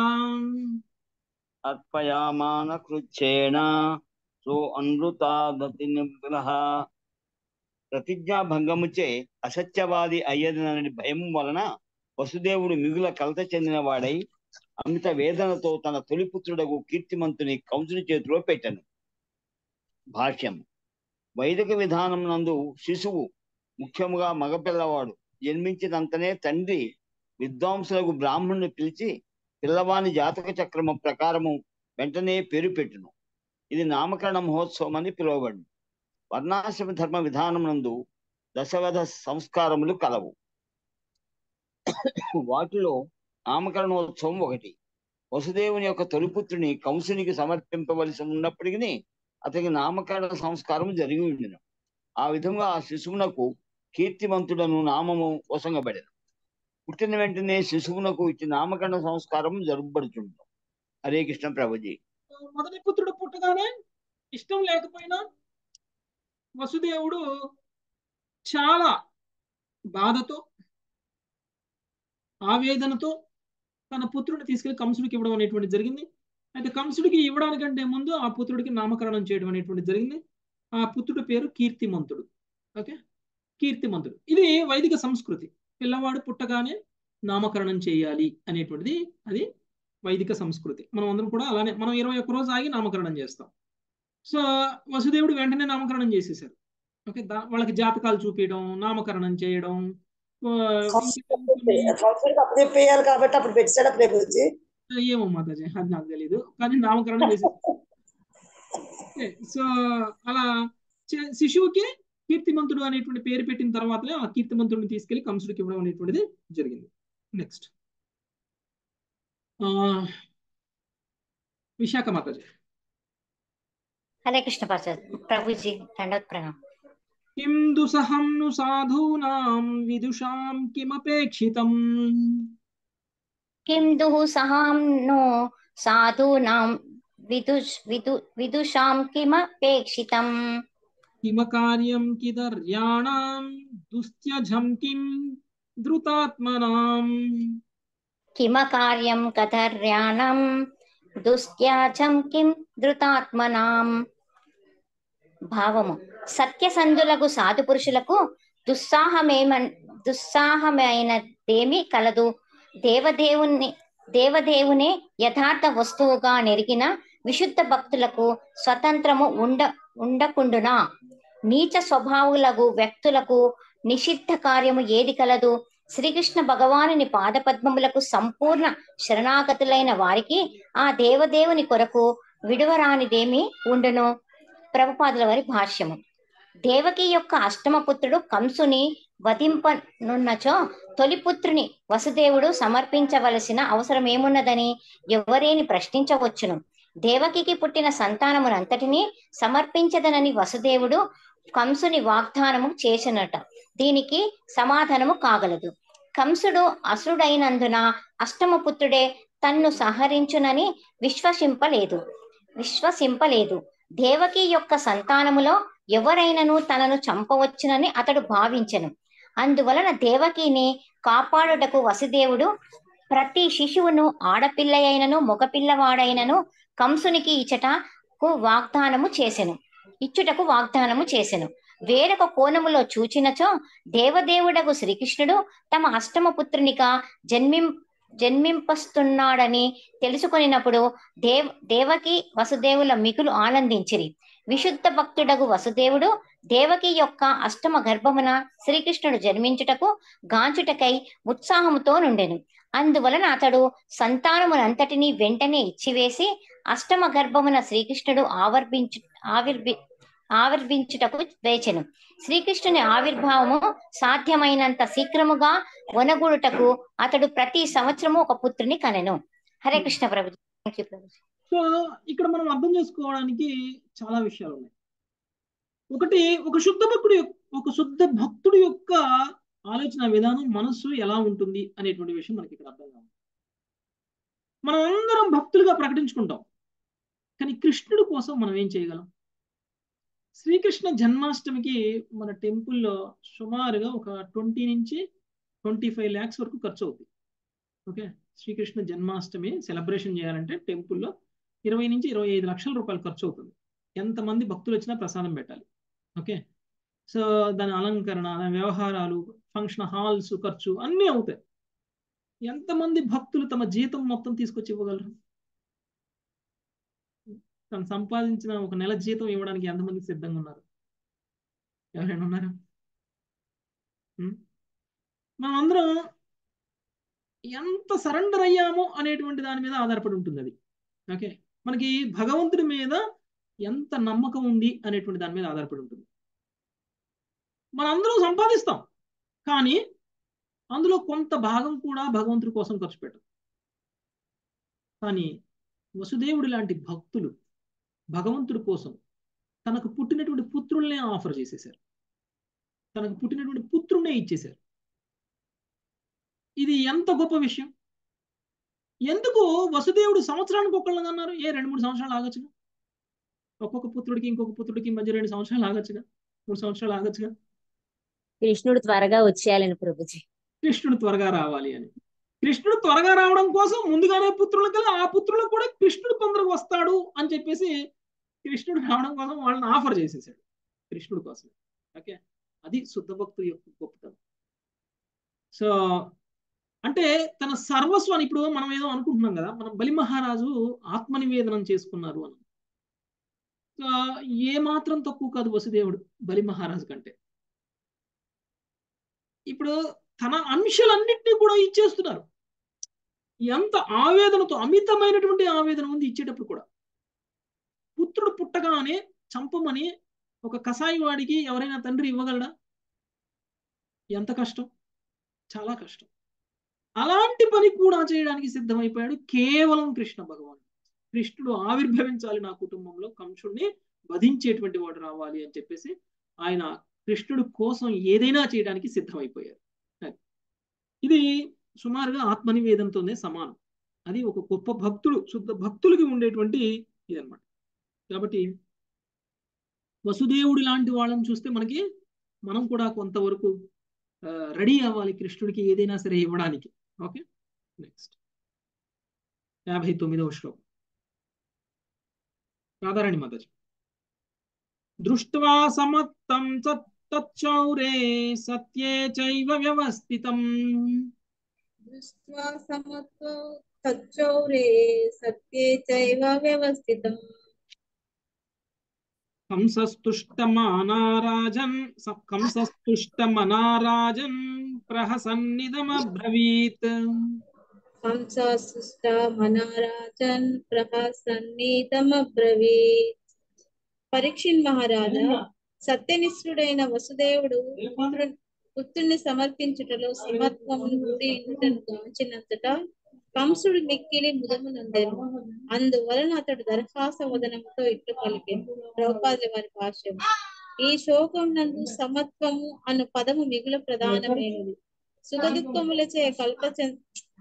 అర్పయామాన కృచ్ఛేణ సో అనృతాదతి నిగ్రహ. ప్రతిజ్ఞా భంగముచే అసత్యవాది అయ్యదనని భయం వలన వసుదేవుడు మిగుల కలత చెందిన వాడై అమిత వేదనతో తన తొలిపుత్రుడకు కీర్తిమంతుని కంసుని చేతిలో పెట్టెను. భాష్యం. వైదిక విధానం నందు శిశువు, ముఖ్యముగా మగపిల్లవాడు జన్మించినంతనే తండ్రి విద్వాంసులకు బ్రాహ్మణుని పిలిచి పిల్లవాని జాతక చక్రము ప్రకారము వెంటనే పేరు పెట్టును. ఇది నామకరణ మహోత్సవం అని పిలువబడింది. వర్ణాశ్రమ ధర్మ విధానం నందు దశవధ సంస్కారములు కలవు. వాటిలో నామకరణోత్సవం ఒకటి. వసుదేవుని యొక్క తొలిపుత్రుని కంసునికి సమర్పింపవలసి ఉన్నప్పటికీ అతనికి నామకరణ సంస్కారం జరిగి ఉండిన. ఆ విధంగా ఆ శిశువునకు కీర్తిమంతుడను నామము వసంగబడెను. పుట్టిన వెంటనే శిశువునకు ఇచ్చి నామకరణ సంస్కారం జరుపబడుతుంటాం. హరే కృష్ణ ప్రభుజీ. మొదటి పుత్రుడు పుట్టగానే ఇష్టం లేకపోయినా వసుదేవుడు చాలా బాధతో ఆవేదనతో తన పుత్రుడిని తీసుకెళ్లి కంసుడికి ఇవ్వడం అనేటువంటి జరిగింది. అయితే కంసుడికి ఇవ్వడానికంటే ముందు ఆ పుత్రుడికి నామకరణం చేయడం అనేటువంటి జరిగింది. ఆ పుత్రుడి పేరు కీర్తిమంతుడు. ఓకే, కీర్తిమంతుడు. ఇది వైదిక సంస్కృతి. పిల్లవాడు పుట్టగానే నామకరణం చేయాలి అనేటువంటిది అది వైదిక సంస్కృతి. మనం అందరం కూడా అలానే మనం ఇరవై ఒక్క రోజు ఆగి నామకరణం చేస్తాం. సో వసుదేవుడు వెంటనే నామకరణం చేసేసారు. ఓకే, దా వాళ్ళకి జాతకాలు చూపించడం, నామకరణం చేయడం, ఆ, ఇంకా కొన్ని సంవత్సరానికి అప్పుడు చెప్పేయాలి కాబట్టి అప్పుడు పెట్టాడా ప్రభుజీ? ఏమో మాతాజీ, అది నాకు తెలియదు, కానీ నామకరణం చేసేసారు. ఓకే, సో అలా చే- శిశువుకి కీర్తిమంతుడు అనేటువంటి పేరు పెట్టిన తర్వాతనే ఆ కీర్తిమంతుడిని తీసుకెళ్లి కంసుడికి ఇవ్వడం అనేటువంటిది జరిగింది. నెక్స్ట్ విశాఖ మాతాజీ. హరే కృష్ణ ప్రభుజీ దండవత్ ప్రణామం. కిం దుసహం ను సాధూనాం విదుషాం కిమపేక్షితం కిం దుః సహాం నో సాధూనాం విదుష్ విదు విదుషాం కిమపేక్షితం కిమ కార్యం కిదర్యాణాం దుస్త్యజం కిం ధృతాత్మనాం. కిమ కార్యం కథర్యాణం దుస్త్యాజం కిం ధృతాత్మనాం. భావము. సత్యసంధులకు సాధు పురుషులకు దుస్సాహమేమ దుస్సాహమైనదేమి కలదు. దేవదేవుని దేవదేవునే యథార్థ వస్తువుగా నెరిగిన విశుద్ధ భక్తులకు స్వతంత్రము ఉండ ఉండకుండునా. నీచ స్వభావులకు వ్యక్తులకు నిషిద్ధ కార్యము ఏది కలదు. శ్రీకృష్ణ భగవానుని పాదపద్మములకు సంపూర్ణ శరణాగతులైన వారికి ఆ దేవదేవుని కొరకు విడువరానిదేమి ఉండును. ప్రభుపాదుల వారి భాష్యము. దేవకి యొక్క అష్టమ పుత్రుడు కంసుని వధింపనున్నచో తొలిపుత్రుని వసుదేవుడు సమర్పించవలసిన అవసరం ఏమున్నదని ఎవరేని ప్రశ్నించవచ్చును. దేవకికి పుట్టిన సంతానమునంతటినీ సమర్పించదనని వసుదేవుడు కంసుని వాగ్దానము చేసినట. దీనికి సమాధానము కాగలదు. కంసుడు అసురుడైనందున అష్టమ పుత్రుడే తన్ను సహరించునని విశ్వసింపలేదు విశ్వసింపలేదు దేవకి యొక్క సంతానములో ఎవరైనను తనను చంపవచ్చునని అతడు భావించెను. అందువలన దేవకిని కాపాడుటకు వసుదేవుడు ప్రతి శిశువును ఆడపిల్ల అయినను మగపిల్లవాడైనను కంసునికి ఇచ్చటకు వాగ్దానము చేసెను ఇచ్చుటకు వాగ్దానము చేసెను. వేరొక కోణములో చూచినచో దేవదేవుడకు శ్రీకృష్ణుడు తమ అష్టమ పుత్రునిగా జన్మిం జన్మింపస్తున్నాడని తెలుసుకొనినప్పుడు దేవ దేవకి వసుదేవుల మిగులు ఆనందించిరి. విశుద్ధ భక్తుడగు వసుదేవుడు దేవకి యొక్క అష్టమ గర్భమున శ్రీకృష్ణుడు జన్మించుటకు గాంచుటకై ఉత్సాహముతో నుండెను. అందువలన అతడు సంతానమునంతటినీ వెంటనే ఇచ్చివేసి అష్టమ గర్భమున శ్రీకృష్ణుడు ఆవర్భించు ఆవిర్భి ఆవిర్భించుటకు వేచెను. శ్రీకృష్ణుని ఆవిర్భావము సాధ్యమైనంత శీఘ్రముగా వనగూడుటకు అతడు ప్రతి సంవత్సరము ఒక పుత్రుని కనెను. Hare Krishna Prabhuji. Thank you Prabhuji. So ఇక్కడ మనం అర్థం చేసుకోవడానికి చాలా విషయాలు ఉన్నాయి. ఒకటి, ఒక శుద్ధ భక్తుడు ఒక శుద్ధ భక్తుడి యొక్క ఆలోచన విధానం, మనస్సు ఎలా ఉంటుంది అనేటువంటి విషయం మనకి ఇక్కడ అర్థం కావాలి. మనం అందరం భక్తులుగా ప్రకటించుకుంటాం, కానీ కృష్ణుడి కోసం మనం ఏం చేయగలం? శ్రీకృష్ణ జన్మాష్టమికి మన టెంపుల్లో సుమారుగా ఒక ట్వంటీ నుంచి ట్వంటీ ఫైవ్ ల్యాక్స్ వరకు ఖర్చు అవుతుంది. ఓకే, శ్రీకృష్ణ జన్మాష్టమి సెలబ్రేషన్ చేయాలంటే టెంపుల్లో ఇరవై నుంచి ఇరవై ఐదు లక్షల రూపాయలు ఖర్చు అవుతుంది. ఎంతమంది భక్తులు వచ్చినా ప్రసాదం పెట్టాలి. ఓకే, సో దాని అలంకరణ, దాని వ్యవహారాలు, ఫంక్షన్ హాల్స్ ఖర్చు అన్నీ అవుతాయి. ఎంతమంది భక్తులు తమ జీతం మొత్తం తీసుకొచ్చి ఇవ్వగలరు? తను సంపాదించిన ఒక నెల జీతం ఇవ్వడానికి ఎంతమంది సిద్ధంగా ఉన్నారు? ఎవరైనా ఉన్నారా? మనం అందరం ఎంత సరెండర్ అయ్యామో అనేటువంటి దాని మీద ఆధారపడి ఉంటుంది అది. ఓకే, మనకి భగవంతుడి మీద ఎంత నమ్మకం ఉంది అనేటువంటి దాని మీద ఆధారపడి ఉంటుంది. మనందరం సంపాదిస్తాం, కానీ అందులో కొంత భాగం కూడా భగవంతుడి కోసం ఖర్చు పెట్టం. కానీ వసుదేవుడి లాంటి భక్తులు భగవంతుడి కోసం తనకు పుట్టినటువంటి పుత్రుల్నే ఆఫర్ చేసేశారు, తనకు పుట్టినటువంటి పుత్రున్నే ఇచ్చేశారు. ఇది ఎంత గొప్ప విషయం! ఎందుకు వసుదేవుడు సంవత్సరానికి ఒక్కళ్ళగా అన్నారు? ఏ రెండు మూడు సంవత్సరాలు ఆగచ్చుగా? ఒక్కొక్క పుత్రుడికి ఇంకొక పుత్రుడికి మధ్య రెండు సంవత్సరాలు ఆగచ్చుగా, మూడు సంవత్సరాలు ఆగచ్చుగా? కృష్ణుడు త్వరగా వచ్చేయాలని ప్రభుజీ. కృష్ణుడు త్వరగా రావాలి అని. కృష్ణుడు త్వరగా రావడం కోసం ముందుగానే పుత్రులకు కల్లా ఆ పుత్రులకు కూడా కృష్ణుడు తొందరగా వస్తాడు అని చెప్పేసి కృష్ణుడు రావడం కోసం వాళ్ళని ఆఫర్ చేసేసాడు కృష్ణుడి కోసం. ఓకే, అది శుద్ధ భక్తుల యొక్క గొప్పతనం. సో అంటే తన సర్వస్వాన్ని, ఇప్పుడు మనం ఏదో అనుకుంటున్నాం కదా, మనం బలి మహారాజు ఆత్మనివేదనం చేసుకున్నారు అని. సో ఏ మాత్రం తక్కువ కాదు వసుదేవుడు బలి మహారాజు కంటే. ఇప్పుడు తన అంశాలన్నింటినీ కూడా ఇచ్చేస్తున్నారు. ఎంత ఆవేదనతో, అమితమైనటువంటి ఆవేదన ఉంది ఇచ్చేటప్పుడు కూడా. పుత్రుడు పుట్టగానే చంపమని ఒక కసాయి వాడికి ఎవరైనా తండ్రి ఇవ్వగలడా? ఎంత కష్టం, చాలా కష్టం. అలాంటి పని కూడా చేయడానికి సిద్ధమైపోయాడు కేవలం కృష్ణ భగవానుడు. కృష్ణుడు ఆవిర్భవించాలి నా కుటుంబంలో, కంసుడిని వధించేటువంటి వాడు రావాలి అని చెప్పేసి ఆయన కృష్ణుడు కోసం ఏదైనా చేయడానికి సిద్ధమైపోయారు. ఇది సుమారుగా ఆత్మనివేదనతోనే సమానం. అది ఒక గొప్ప భక్తుడు, శుద్ధ భక్తులకి ఉండేటువంటి ఇదనమాట. కాబట్టి వసుదేవుడి లాంటి వాళ్ళని చూస్తే మనకి మనం కూడా కొంతవరకు రెడీ అవ్వాలి కృష్ణుడికి ఏదైనా సరే ఇవ్వడానికి. ఓకే, నెక్స్ట్ యాభై తొమ్మిదవ శ్లోకం. రాధారాణి మాతాజీ. దృష్ట్వా సమత్తం తచ్చౌరే సత్యే చైవ వ్యవస్థితం. దృష్ట్వా సమత్వం తచ్చౌరే సత్యే చైవ వ్యవస్థితం. కంసస్తుష్టమనారాజన్ కంసస్తుష్టమనారాజన్ ప్రహసన్నిదమబ్రవీత్. కంసస్తుష్ట మనారాజన్ ప్రహసన్నిదమబ్రవీత్. పరీక్షిన్ మహారాజా, సత్యనిష్ఠుడైన వసుదేవుడు పుత్రు- పుత్రుని సమర్పించుటలో సమత్వమును కూడి ఉండుటను గాంచినంతట కంసుడు మిక్కిలి ముదమునందెను. అందువలన అతడు దరహాస వదనముతో ఇట్లు పలికెను. ద్రౌపది వారి భాష్యం. ఈ శోకం నందు సమత్వము అను పదము మిగుల ప్రధానమైనది. సుఖ దుఃఖములచే కలత చెంద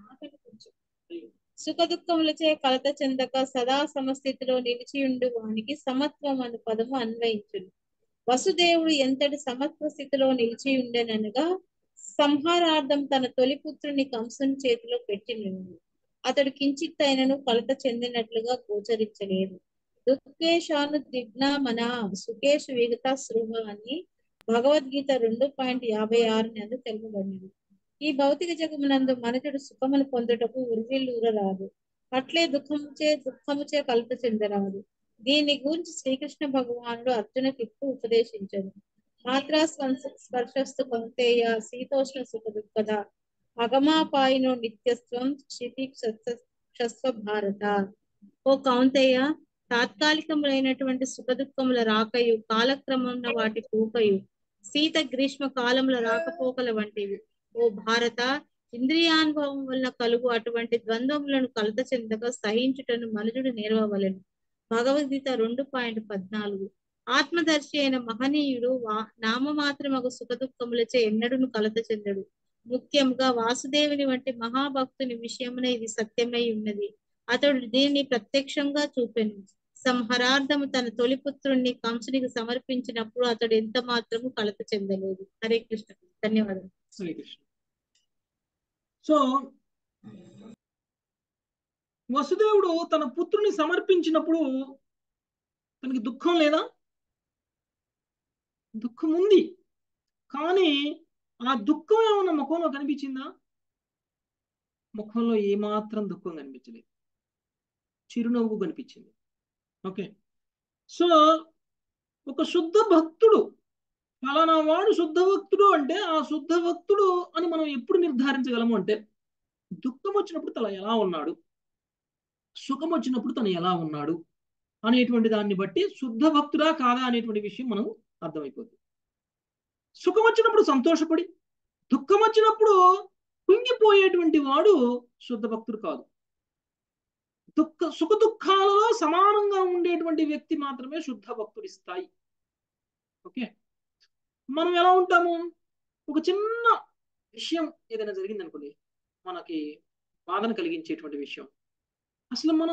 సుఖ దుఃఖములచే కలత చెందక సదా సమస్థితిలో నిలిచియుండు వానికి సమత్వం అను పదము అన్వయించును. వసుదేవుడు ఎంతటి సమత్వ స్థితిలో నిలిచి ఉండెననగా సంహారార్థం తన తొలి పుత్రుని కంసుని చేతిలో పెట్టినను అతడు కించిత్ అయినను కలత చెందినట్లుగా గోచరించలేదు. దుఃఖేశాను దిగ్నా మన సుఖేషు విగత సృహ అని భగవద్గీత రెండు పాయింట్ యాభై ఆరు నందు తెలుపబడినది. ఈ భౌతిక జగమునందు మనుషుడు సుఖమును పొందుటకు ఉర్విల్లూరరాదు, అట్లే దుఃఖముచే దుఃఖముచే కలత చెందరాదు. దీని గురించి శ్రీకృష్ణ భగవానుడు అర్జునకి ఇప్పుడు ఉపదేశించను. మాత్రా స్పర్శస్తు కౌంతేయ శీతోష్ణ సుఖ దుఃఖద అగమాపాయినో నిత్యత్వం క్షితి క్షస్వ భారత. ఓ కౌంతేయ, తాత్కాలికములైనటువంటి సుఖ దుఃఖముల రాకయు కాలక్రమమున వాటి పోకయు శీత గ్రీష్మ కాలముల రాకపోకల వంటివి. ఓ భారత, ఇంద్రియానుభవం వలన కలుగు అటువంటి ద్వంద్వములను కలత చెందక సహించుటను మనుజుడు నేర్వవలెను. భగవద్గీత రెండు పాయింట్ పద్నాలుగు. ఆత్మదర్శి అయిన మహనీయుడు వా నామమాత్రమగు సుఖ దుఃఖములచే ఎన్నడూను కలత చెందడు. ముఖ్యంగా వాసుదేవుని వంటి మహాభక్తుని విషయమున ఇది సత్యమై ఉన్నది. అతడు దీనిని ప్రత్యక్షంగా చూపెను. సంహరార్థము తన తొలి పుత్రుణ్ణి కంసునికి సమర్పించినప్పుడు అతడు ఎంత మాత్రము కలత చెందలేదు. హరే కృష్ణ. ధన్యవాదాలు. హరే కృష్ణ. సో వసుదేవుడు తన పుత్రుని సమర్పించినప్పుడు తనకి దుఃఖం లేదా? దుఃఖం ఉంది, కానీ ఆ దుఃఖం ఏమన్నా ముఖంలో కనిపించిందా? ముఖంలో ఏమాత్రం దుఃఖం కనిపించలేదు, చిరునవ్వు కనిపించింది. ఓకే, సో ఒక శుద్ధ భక్తుడు, ఫలానా వాడు శుద్ధ భక్తుడు అంటే ఆ శుద్ధ భక్తుడు అని మనం ఎప్పుడు నిర్ధారించగలము అంటే దుఃఖం వచ్చినప్పుడు తన ఎలా ఉన్నాడు, సుఖం వచ్చినప్పుడు తను ఎలా ఉన్నాడు అనేటువంటి దాన్ని బట్టి శుద్ధ భక్తుడా కాదా అనేటువంటి విషయం మనం అర్థమైపోతుంది. సుఖం వచ్చినప్పుడు సంతోషపడి దుఃఖం వచ్చినప్పుడు కుంగిపోయేటువంటి వాడు శుద్ధ భక్తుడు కాదు. దుఃఖ సుఖ దుఃఖాలలో సమానంగా ఉండేటువంటి వ్యక్తి మాత్రమే శుద్ధ భక్తుడి స్థాయి. ఓకే, మనం ఎలా ఉంటాము? ఒక చిన్న విషయం ఏదైనా జరిగింది అనుకోండి, మనకి బాధను కలిగించేటువంటి విషయం, అసలు మనం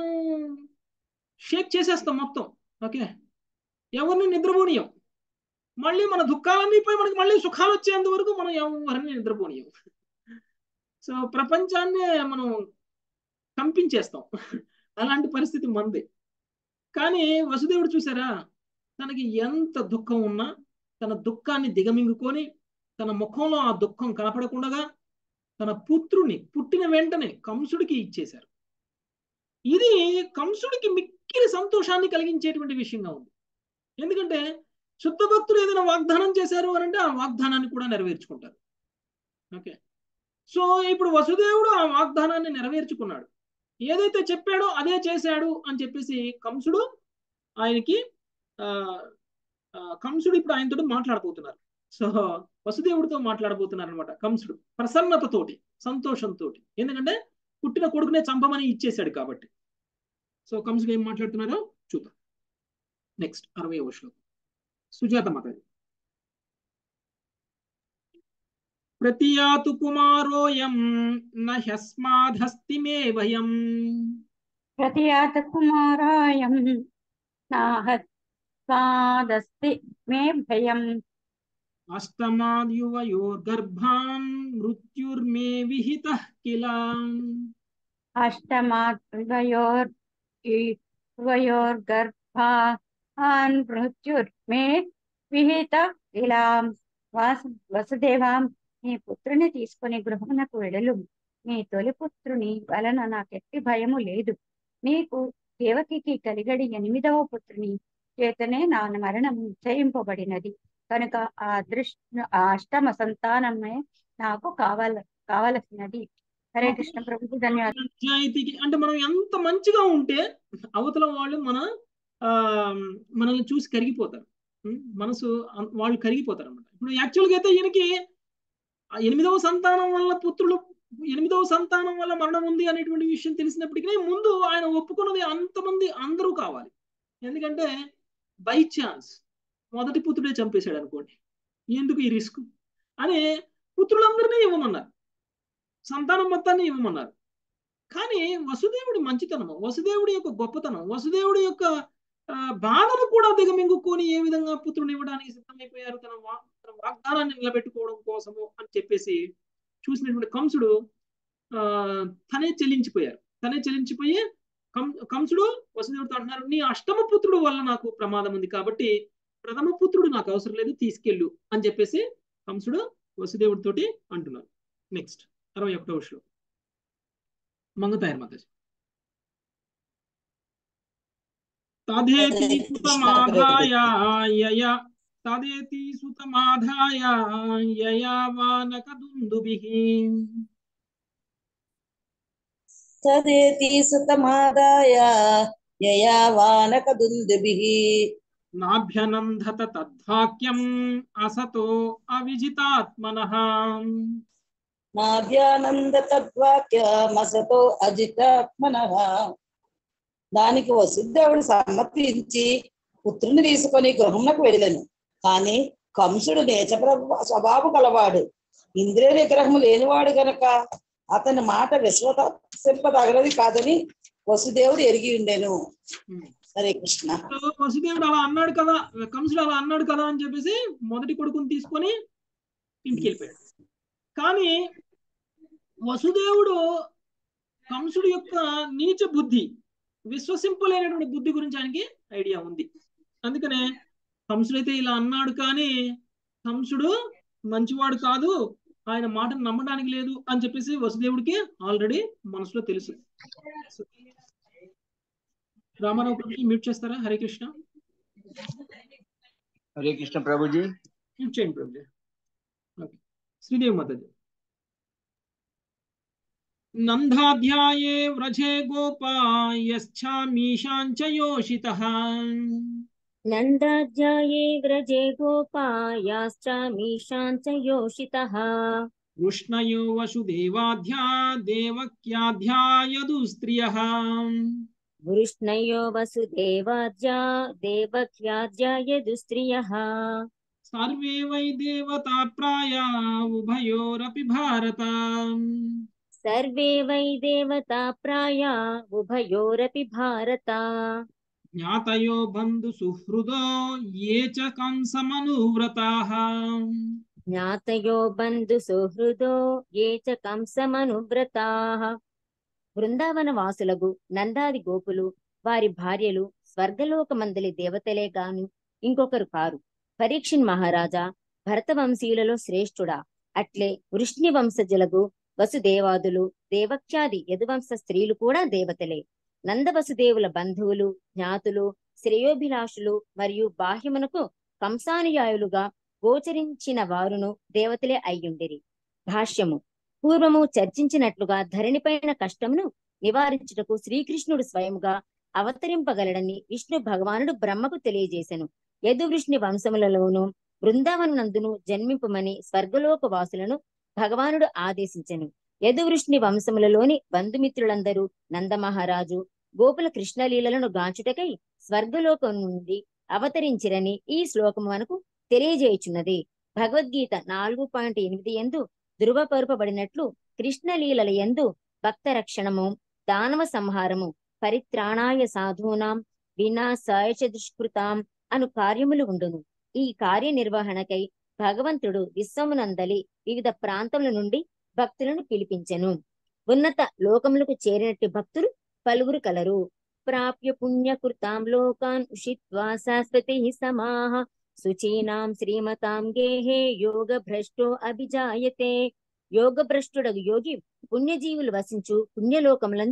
షేక్ చేసేస్తాం మొత్తం. ఓకే, ఎవరిని నిద్రపోనీయం, మళ్ళీ మన దుఃఖాలన్నీ పోయి మనకి మళ్ళీ సుఖాలు వచ్చేంత వరకు మనం ఎవరిని నిద్రపోనీయం. సో ప్రపంచాన్నే మనం కంపించేస్తాం, అలాంటి పరిస్థితి మనది. కానీ వసుదేవుడు చూసారా, తనకి ఎంత దుఃఖం ఉన్నా తన దుఃఖాన్ని దిగమింగుకొని తన ముఖంలో ఆ దుఃఖం కనపడకుండా తన పుత్రుని పుట్టిన వెంటనే కంసుడికి ఇచ్చేశారు. ఇది కంసుడికి మిక్కిలి సంతోషాన్ని కలిగించేటువంటి విషయంగా ఉంది. ఎందుకంటే శుద్ధ భక్తులు ఏదైనా వాగ్దానం చేశారు అని అంటే ఆ వాగ్దానాన్ని కూడా నెరవేర్చుకుంటారు. ఓకే, సో ఇప్పుడు వసుదేవుడు ఆ వాగ్దానాన్ని నెరవేర్చుకున్నాడు, ఏదైతే చెప్పాడో అదే చేశాడు అని చెప్పేసి కంసుడు ఆయనకి ఆ కంసుడు ఇప్పుడు ఆయనతో మాట్లాడబోతున్నారు. సో వసుదేవుడితో మాట్లాడబోతున్నారు అనమాట కంసుడు, ప్రసన్నతతోటి సంతోషంతో. ఎందుకంటే పుట్టిన కొడుకునే చంపమని ఇచ్చేశాడు కాబట్టి. సో కంసుడు ఏం మాట్లాడుతున్నారో చూద్దాం. నెక్స్ట్ అరవై శ్లోకం. సుజాత మాతాజీ. ప్రతియాతు కుమారోయం నహ్యస్మాదస్తి మే భయం. ప్రతియాత కుమారాయం నాహస్మాదస్తి మే భయం. అష్టమాద్యువయోర్గర్భాన్ మృత్యుర్మే విహితః కిల. అష్టమాద్వయోర్ యువయోర్గర్భాన్ మృత్యుర్మే విహిత కిల. వాసు వసుదేవాం, నీ పుత్రుని తీసుకుని గృహమునకు వెడలు. నీ తొలి పుత్రుని వలన నాకెట్టి భయము లేదు. నీకు దేవకికి కలిగడి ఎనిమిదవ పుత్రుని చేతనే నా మరణం నిశ్చయింపబడినది కనుక ఆ అదృష్ట ఆ అష్టమ సంతానమే నాకు కావాల కావలసినది. హరే కృష్ణ ప్రభుజీ, ధన్యవాదాలు. నిజాయితీకి అంటే మనం ఎంత మంచిగా ఉంటే అవతల వాళ్ళు మన ఆ మనల్ని చూసి కరిగిపోతారు. ఉం? మనసు అం- వాళ్ళు కరిగిపోతారు అనమాట. ఇప్పుడు యాక్చువల్గా అయితే ఈయనకి ఆ ఎనిమిదవ సంతానం వల్ల పుత్రులు ఎనిమిదవ సంతానం వల్ల మరణం ఉంది అనేటువంటి విషయం తెలిసినప్పటికీ ముందు ఆయన ఒప్పుకున్నది అంతమంది అందరూ కావాలి. ఎందుకంటే బై ఛాన్స్ మొదటి పుత్రుడే చంపేశాడు అనుకోండి, ఎందుకు ఈ రిస్క్ అని పుత్రులందరినీ ఇవ్వమన్నారు, సంతానం మొత్తాన్ని ఇవ్వమన్నారు. కానీ వసుదేవుడి మంచితనం, వసుదేవుడి యొక్క గొప్పతనం, వసుదేవుడి యొక్క ఆ, బాధను కూడా దిగమింగుకొని ఏ విధంగా పుత్రుని ఇవ్వడానికి సిద్ధమైపోయారు తన వా తన వాగ్దానాన్ని నిలబెట్టుకోవడం కోసము అని చెప్పేసి చూసినటువంటి కంసుడు ఆ తనే చెల్లించిపోయారు. తనే చెల్లించిపోయి కం కంసుడు వసుదేవుడితో అంటున్నారు, నీ అష్టమ పుత్రుడు వల్ల నాకు ప్రమాదం ఉంది కాబట్టి ప్రథమ పుత్రుడు నాకు అవసరం లేదు, తీసుకెళ్ళు అని చెప్పేసి కంసుడు వసుదేవుడితోటి అంటున్నారు. నెక్స్ట్ అరవై ఒకటో శ్లోకం మంగతాయర్ మాతాజీ. తదేతి సుతమాధాయ యయా తదేతి సుతమాధాయ యయా వానకదుందుభిః తదేతి సుతమాదాయ యయా వానకదుందుభిః నాభ్యనందత తద్వాక్యం అసతో అవిజితాత్మనః నాభ్యానంద తద్వాక్యమసతో అజితాత్మనః. దానికి వసుదేవుడు సమ్మతించి పుత్రుని తీసుకొని గృహంలోకి వెళ్ళను. కానీ కంసుడు నేచ స్వభావం కలవాడు, ఇంద్రియ నిగ్రహము లేనివాడు గనక అతని మాట విశ్వసింపదగనది కాదని వసుదేవుడు ఎరిగి ఉండెను. హరే కృష్ణ. వసుదేవుడు అలా అన్నాడు కదా, కంసుడు అలా అన్నాడు కదా అని చెప్పేసి మొదటి కొడుకుని తీసుకొని ఇంటికి వెళ్ళిపోయాడు. కానీ వసుదేవుడు కంసుడు యొక్క నీచ బుద్ధి, విశ్వసింపలేనటువంటి బుద్ధి గురించి ఆయనకి ఐడియా ఉంది. అందుకనే కంసుడైతే ఇలా అన్నాడు, కానీ కంసుడు మంచివాడు కాదు, ఆయన మాటను నమ్మడానికి లేదు అని చెప్పేసి వసుదేవుడికి ఆల్రెడీ మనసులో తెలుసు. రామారావు ప్రభుజీ మ్యూట్ చేస్తారా? హరే కృష్ణ. హరే కృష్ణ ప్రభుజీ. మ్యూట్ చేయండి ప్రభుజీ. ఓకే. శ్రీదేవి మాతాజీ. నందాధ్యాయే వ్రజే గోపా యశ్చామీశాంచ యోషితః నందాధ్యాయే వ్రజే గోపా యాశ్చామీశాంచ యోషితః కృష్ణయో వసుదేవాధ్యా దేవక్యాధ్యాయదు స్త్రియః వృష్ణయో వసుదేవాధ్యా దేవక్యాధ్యాయదు స్త్రియః సర్వే వై దేవతా ప్రాయా ఉభయోరపి భారత సర్వే వై దేవతా ప్రాయా ఉభయోరపి భారత జ్ఞాతయో బంధు సుహృదో ఏ చ కంసమనువ్రతాః జ్ఞాతయో బంధు సుహృదో ఏ చ కంసమనువ్రతాః. బృందావన వాసులకు నందాది గోపులు వారి భార్యలు స్వర్గలోకమందలి దేవతలే గాను ఇంకొకరు కారు. పరీక్షిన్ మహారాజా భరతవంశీయులలో శ్రేష్ఠుడా. అట్లే వృష్ణి వంశజులకు వసుదేవాదులు దేవక్యాది యదువంశ స్త్రీలు కూడా దేవతలే. నందవసుదేవుల బంధువులు జ్ఞాతులు శ్రేయోభిలాషులు మరియు బాహ్యమునకు కంసానుయాయులుగా గోచరించిన వారును దేవతలే అయ్యుండిరి. భాష్యము. పూర్వము చర్చించినట్లుగా ధరణిపైన కష్టమును నివారించుటకు శ్రీకృష్ణుడు స్వయముగా అవతరింపగలడని విష్ణు భగవానుడు బ్రహ్మకు తెలియజేసెను. యదు వృష్ణి వంశములలోను బృందావనందును జన్మింపమని స్వర్గలోక వాసులను భగవానుడు ఆదేశించెను. యదు వృష్ణి వంశములలోని బంధుమిత్రులందరూ నందమహారాజు గోపుల కృష్ణలీలను గాంచుటకై స్వర్గలోకం నుండి అవతరించిరని ఈ శ్లోకము మనకు తెలియజేయుచున్నది. భగవద్గీత నాలుగు పాయింట్ ఎనిమిది యందు ధృవపరుపబడినట్లు కృష్ణలీలల యందు భక్త రక్షణము, దానవ సంహారము, పరిత్రాణాయ సాధూనాం వినాశాయ చ దుష్కృతాం అను కార్యములు ఉండును. ఈ కార్యనిర్వహణకై భగవంతుడు విశ్వమునందలి వివిధ ప్రాంతముల నుండి భక్తులను పిలిపించెను. ఉన్నత లోకములకు చేరినట్టు భక్తులు పలువురు కలరు. ప్రాప్య పుణ్యకృతాం లోకాన్ ఉషిత్వా శాశ్వతి సమాహ శుచీనాం శ్రీమతాం గేహే యోగ భ్రష్టో అభిజాయతే. యోగ భ్రష్టుడగు యోగి పుణ్యజీవులు వసించు పుణ్యలోకములందు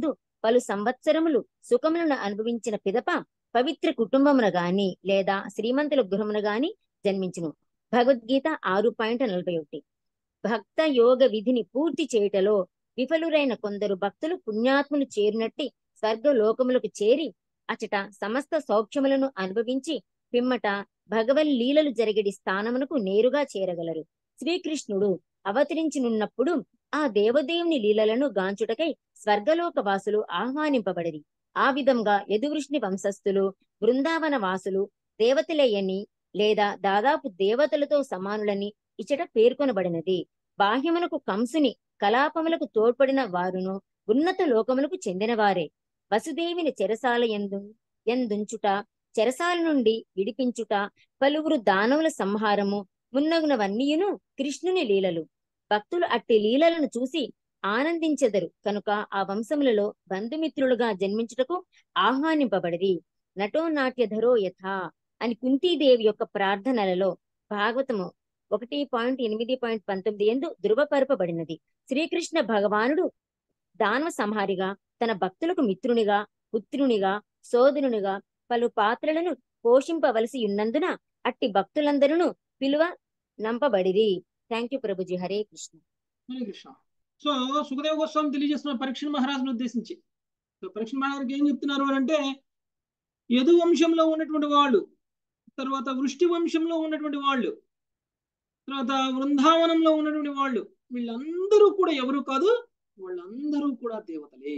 పలు సంవత్సరములు సుఖములను అనుభవించిన పిదప పవిత్ర కుటుంబమున గాని లేదా శ్రీమంతుల గృహమున గాని జన్మించును. భగవద్గీత ఆరు పాయింట్ నలభై ఒకటి. భక్త యోగ విధిని పూర్తి చేయుటలో విఫలురైన కొందరు భక్తులు పుణ్యాత్ములు చేరినట్టి స్వర్గ లోకములకు చేరి అచట సమస్త సౌఖ్యములను అనుభవించి పిమ్మట భగవన్ లీలలు జరిగడి స్థానమునకు నేరుగా చేరగలరు. శ్రీకృష్ణుడు అవతరించినున్నప్పుడు ఆ దేవదేవుని లీలలను గాంచుటకై స్వర్గలోక వాసులు ఆహ్వానింపబడిరి. ఆ విధంగా యదువృష్ణి వంశస్థులు బృందావన వాసులు దేవతలేయని లేదా దాదాపు దేవతలతో సమానులని ఇచ్చట పేర్కొనబడినది. బాహ్యమునకు కంసుని కలాపములకు తోడ్పడిన వారును ఉన్నత లోకములకు చెందినవారే. వసుదేవిని చెరసాల ఎందు ఎందుంచుట, చెరసాల నుండి విడిపించుట, పలువురు దానవుల సంహారము మున్నగునవన్నీయును కృష్ణుని లీలలు. భక్తులు అట్టి లీలలను చూసి ఆనందించెదరు కనుక ఆ వంశములలో బంధుమిత్రులుగా జన్మించుటకు ఆహ్వానింపబడిరి. నటో నాట్యధరో యథా అని కుంతీదేవి యొక్క ప్రార్థనలలో భాగవతము ఒకటి పాయింట్ ఎనిమిది పాయింట్ పంతొమ్మిది ఎందు ధృవపరపబడినది. శ్రీకృష్ణ భగవానుడు దానవ సంహారిగా, తన భక్తులకు మిత్రునిగా, పుత్రునిగా, సోదరునిగా పలు పాత్రలను పోషింపవలసి ఉన్నందున అట్టి భక్తులందరూ పిలువ నంపబడిరి. థ్యాంక్ యూ ప్రభుజీ. హరే కృష్ణ. హరే కృష్ణ. సో సుఖదేవ గోస్వామి తెలియజేస్తున్న పరీక్ష మహారాజును ఉద్దేశించి, సో పరీక్ష మహారాజుకి ఏం చెప్తున్నారు అని అంటే, యదు వంశంలో ఉన్నటువంటి వాళ్ళు, తర్వాత వృష్టి వంశంలో ఉన్నటువంటి వాళ్ళు, తర్వాత వృందావనంలో ఉన్నటువంటి వాళ్ళు, వీళ్ళందరూ కూడా ఎవరు కాదు, వాళ్ళందరూ కూడా దేవతలే.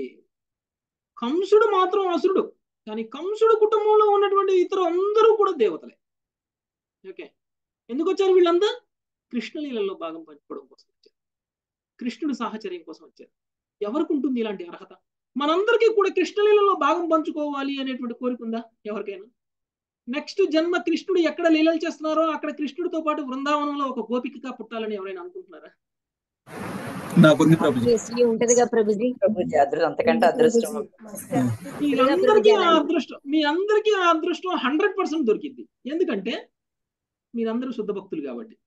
కంసుడు మాత్రం అసురుడు, కానీ కంసుడు కుటుంబంలో ఉన్నటువంటి ఇతరు అందరూ కూడా దేవతలే. ఓకే, ఎందుకు వచ్చారు వీళ్ళంతా? కృష్ణలీలలో భాగం పంచుకోవడం కోసం వచ్చారు, కృష్ణుడు సాహచర్యం కోసం వచ్చారు. ఎవరికి ఉంటుంది ఇలాంటి అర్హత? మనందరికీ కూడా కృష్ణలీలలో భాగం పంచుకోవాలి అనేటువంటి కోరిక ఉందా ఎవరికైనా? నెక్స్ట్ జన్మ కృష్ణుడు ఎక్కడ లీలలు చేస్తున్నారో అక్కడ కృష్ణుడితో పాటు బృందావనంలో ఒక గోపికగా పుట్టాలని ఎవరైనా అనుకుంటున్నారా? నాకుంది ప్రభుజీ. ఉంటదిగా ప్రభుజీ. ప్రభుజీ అదృష్టం, అంతకంటే అదృష్టం. మీ అందరికీ ఆ అదృష్టం మీ అందరికీ ఆ అదృష్టం హండ్రెడ్ పర్సెంట్ దొరికింది. ఎందుకంటే మీరందరూ శుద్ధ భక్తులు కాబట్టి.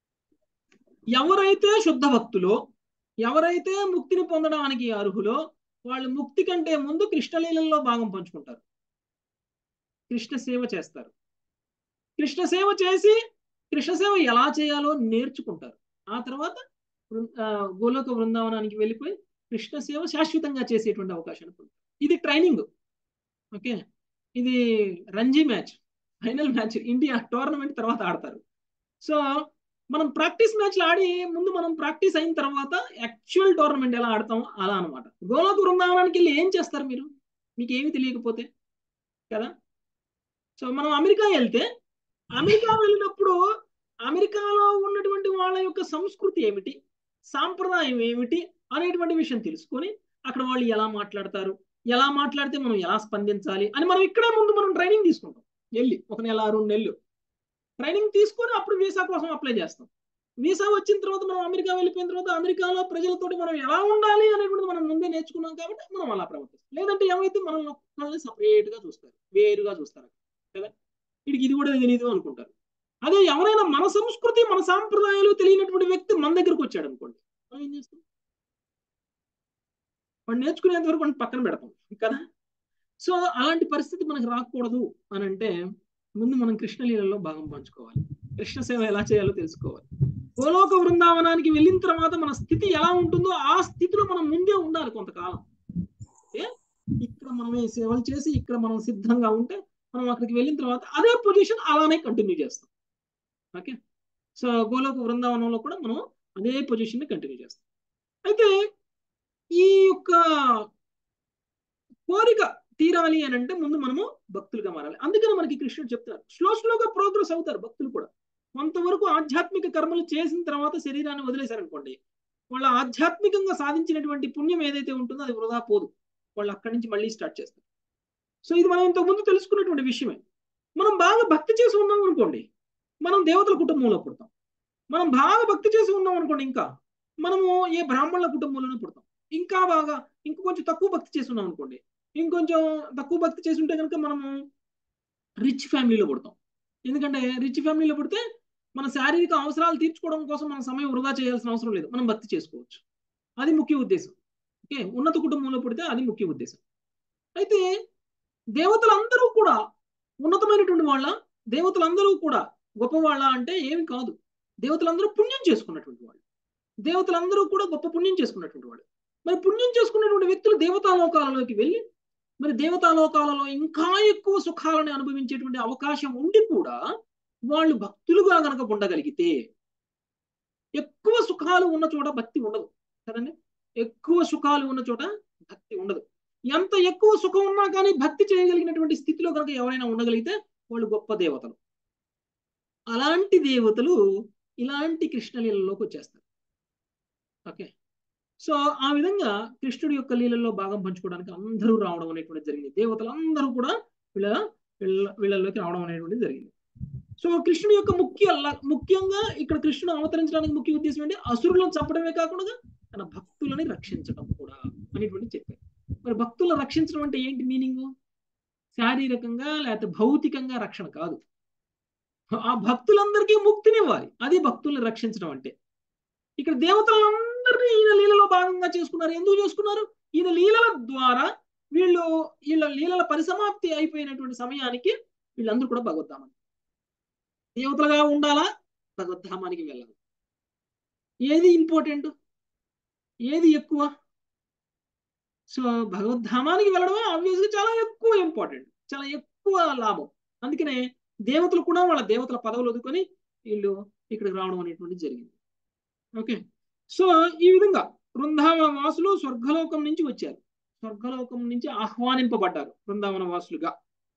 ఎవరైతే శుద్ధ భక్తులో, ఎవరైతే ముక్తిని పొందడానికి అర్హులో, వాళ్ళు ముక్తి కంటే ముందు కృష్ణలీలలో భాగం పంచుకుంటారు, కృష్ణ సేవ చేస్తారు. కృష్ణ సేవ చేసి కృష్ణ సేవ ఎలా చేయాలో నేర్చుకుంటారు. ఆ తర్వాత గోలోక బృందావనానికి వెళ్ళిపోయి కృష్ణ సేవ శాశ్వతంగా చేసేటువంటి అవకాశాన్ని పొందుతారు. ఇది ట్రైనింగ్. ఓకే, ఇది Ranji match, final match, India tournament తర్వాత ఆడతారు. సో మనం ప్రాక్టీస్ మ్యాచ్లు ఆడి ముందు మనం ప్రాక్టీస్ అయిన తర్వాత యాక్చువల్ టోర్నమెంట్ ఎలా ఆడతామో అలా అనమాట. గోలోక బృందావనానికి వెళ్ళి ఏం చేస్తారు మీరు? మీకు ఏమి తెలియకపోతే కదా. సో మనం అమెరికా వెళ్తే, అమెరికా వెళ్ళినప్పుడు అమెరికాలో ఉన్నటువంటి వాళ్ళ యొక్క సంస్కృతి ఏమిటి, సాంప్రదాయం ఏమిటి అనేటువంటి విషయం తెలుసుకొని అక్కడ వాళ్ళు ఎలా మాట్లాడతారు, ఎలా మాట్లాడితే మనం ఎలా స్పందించాలి అని మనం ఇక్కడే ముందు మనం ట్రైనింగ్ తీసుకుంటాం. వెళ్ళి ఒక నెల రెండు నెలలు ట్రైనింగ్ తీసుకొని అప్పుడు వీసా కోసం అప్లై చేస్తాం. వీసా వచ్చిన తర్వాత మనం అమెరికా వెళ్ళిపోయిన తర్వాత అమెరికాలో ప్రజలతోటి మనం ఎలా ఉండాలి అనేటువంటిది మనం ముందే నేర్చుకున్నాం కాబట్టి మనం అలా ప్రవర్తిస్తాం. లేదంటే ఏమైతే మనల్ని సపరేట్ గా చూస్తారు, వేరుగా చూస్తారు కదా. వీడికి ఇది కూడా తెలియదు అనుకుంటారు. అదే ఎవరైనా మన సంస్కృతి మన సాంప్రదాయాలు తెలియనటువంటి వ్యక్తి మన దగ్గరకు వచ్చాడు అనుకోండి, మనం ఏం చేస్తాం? వాడు నేర్చుకునేంత వరకు మనం పక్కన పెడతాం కదా. సో అలాంటి పరిస్థితి మనకు రాకూడదు అని అంటే ముందు మనం కృష్ణలీలలో భాగం పంచుకోవాలి, కృష్ణ సేవ ఎలా చేయాలో తెలుసుకోవాలి. గోలోక బృందావనానికి వెళ్ళిన తర్వాత మన స్థితి ఎలా ఉంటుందో ఆ స్థితిలో మనం ముందే ఉండాలి కొంతకాలం. ఇక్కడ మనం ఈ సేవలు చేసి ఇక్కడ మనం సిద్ధంగా ఉంటే మనం అక్కడికి వెళ్ళిన తర్వాత అదే పొజిషన్ అలానే కంటిన్యూ చేస్తాం. ఓకే, సో గోలోక బృందావనంలో కూడా మనం అదే పొజిషన్ ని కంటిన్యూ చేస్తాం. అయితే ఈ యొక్క కోరిక తీరాలి అని అంటే ముందు మనము భక్తులుగా మారాలి. అందుకని మనకి కృష్ణుడు చెప్తారు, స్లో స్లోగా ప్రోగ్రెస్ అవుతారు భక్తులు కూడా. కొంతవరకు ఆధ్యాత్మిక కర్మలు చేసిన తర్వాత శరీరాన్ని వదిలేశారనుకోండి, వాళ్ళ ఆధ్యాత్మికంగా సాధించినటువంటి పుణ్యం ఏదైతే ఉంటుందో అది వృధా పోదు, వాళ్ళు అక్కడి నుంచి మళ్ళీ స్టార్ట్ చేస్తారు. సో ఇది మనం ఇంతకుముందు తెలుసుకున్నటువంటి విషయమే. మనం బాగా భక్తి చేసి ఉన్నాం అనుకోండి, మనం దేవతల కుటుంబంలో పుడతాం. మనం బాగా భక్తి చేసి ఉన్నాం అనుకోండి, ఇంకా మనము ఏ బ్రాహ్మణుల కుటుంబంలోనే పుడతాం. ఇంకా బాగా ఇంక కొంచెం తక్కువ భక్తి చేసి ఉన్నాం అనుకోండి, ఇంకొంచెం తక్కువ భక్తి చేసి ఉంటే కనుక మనము రిచ్ ఫ్యామిలీలో పుడతాం. ఎందుకంటే రిచ్ ఫ్యామిలీలో పుడితే మన శారీరక అవసరాలు తీర్చుకోవడం కోసం మన సమయం వృధా చేయాల్సిన అవసరం లేదు, మనం భక్తి చేసుకోవచ్చు. అది ముఖ్య ఉద్దేశం. ఓకే, ఉన్నత కుటుంబంలో పుడితే అది ముఖ్య ఉద్దేశం. అయితే దేవతలందరూ కూడా ఉన్నతమైనటువంటి వాళ్ళ, దేవతలందరూ కూడా గొప్పవాళ్ళ అంటే ఏమి కాదు. దేవతలందరూ పుణ్యం చేసుకున్నటువంటి వాళ్ళు, దేవతలందరూ కూడా గొప్ప పుణ్యం చేసుకున్నటువంటి వాళ్ళు. మరి పుణ్యం చేసుకున్నటువంటి వ్యక్తులు దేవతాలోకాలలోకి వెళ్ళి మరి దేవతాలోకాలలో ఇంకా ఎక్కువ సుఖాలను అనుభవించేటువంటి అవకాశం ఉండి కూడా వాళ్ళు భక్తులుగా గనక ఉండగలిగితే, ఎక్కువ సుఖాలు ఉన్న చోట భక్తి ఉండదు కదండి. ఎక్కువ సుఖాలు ఉన్న చోట భక్తి ఉండదు. ఎంత ఎక్కువ సుఖం ఉన్నా కానీ భక్తి చేయగలిగినటువంటి స్థితిలో కనుక ఎవరైనా ఉండగలిగితే వాళ్ళు గొప్ప దేవతలు. అలాంటి దేవతలు ఇలాంటి కృష్ణలీలలోకి వచ్చేస్తారు. ఓకే, సో ఆ విధంగా కృష్ణుడి యొక్క లీలల్లో భాగం పంచుకోవడానికి అందరూ రావడం అనేటువంటి జరిగింది. దేవతలు అందరూ కూడా వీళ్ళ వీళ్ళ వీళ్ళలోకి రావడం అనేటువంటి జరిగింది. సో కృష్ణుడి యొక్క ముఖ్య ముఖ్యంగా ఇక్కడ కృష్ణుడు అవతరించడానికి ముఖ్య ఉద్దేశం ఏంటి? అసురులను చంపడమే కాకుండా తన భక్తులని రక్షించడం కూడా అనేటువంటి చెప్పారు. మరి భక్తులను రక్షించడం అంటే ఏంటి మీనింగ్? శారీరకంగా లేకపోతే భౌతికంగా రక్షణ కాదు, ఆ భక్తులందరికీ ముక్తినివ్వాలి. అది భక్తుల్ని రక్షించడం అంటే. ఇక్కడ దేవతలందరినీ ఈయన లీలలో భాగంగా చేసుకున్నారు. ఎందుకు చేసుకున్నారు? ఈయన లీలల ద్వారా వీళ్ళు వీళ్ళ లీలల పరిసమాప్తి అయిపోయినటువంటి సమయానికి వీళ్ళందరూ కూడా భగవద్ధామానికి దేవతలుగా ఉండాలా, భగవద్ధామానికి వెళ్ళాలి. ఏది ఇంపార్టెంట్, ఏది ఎక్కువ? సో భగవద్ధామానికి వెళ్ళడమే ఆబ్వియస్గా చాలా ఎక్కువ ఇంపార్టెంట్, చాలా ఎక్కువ లాభం. అందుకనే దేవతలు కూడా వాళ్ళ దేవతల పదవులు వదుకొని వీళ్ళు ఇక్కడికి రావడం అనేటువంటి జరిగింది. ఓకే, సో ఈ విధంగా బృందావన వాసులు స్వర్గలోకం నుంచి వచ్చారు, స్వర్గలోకం నుంచి ఆహ్వానింపబడ్డారు బృందావన వాసులుగా.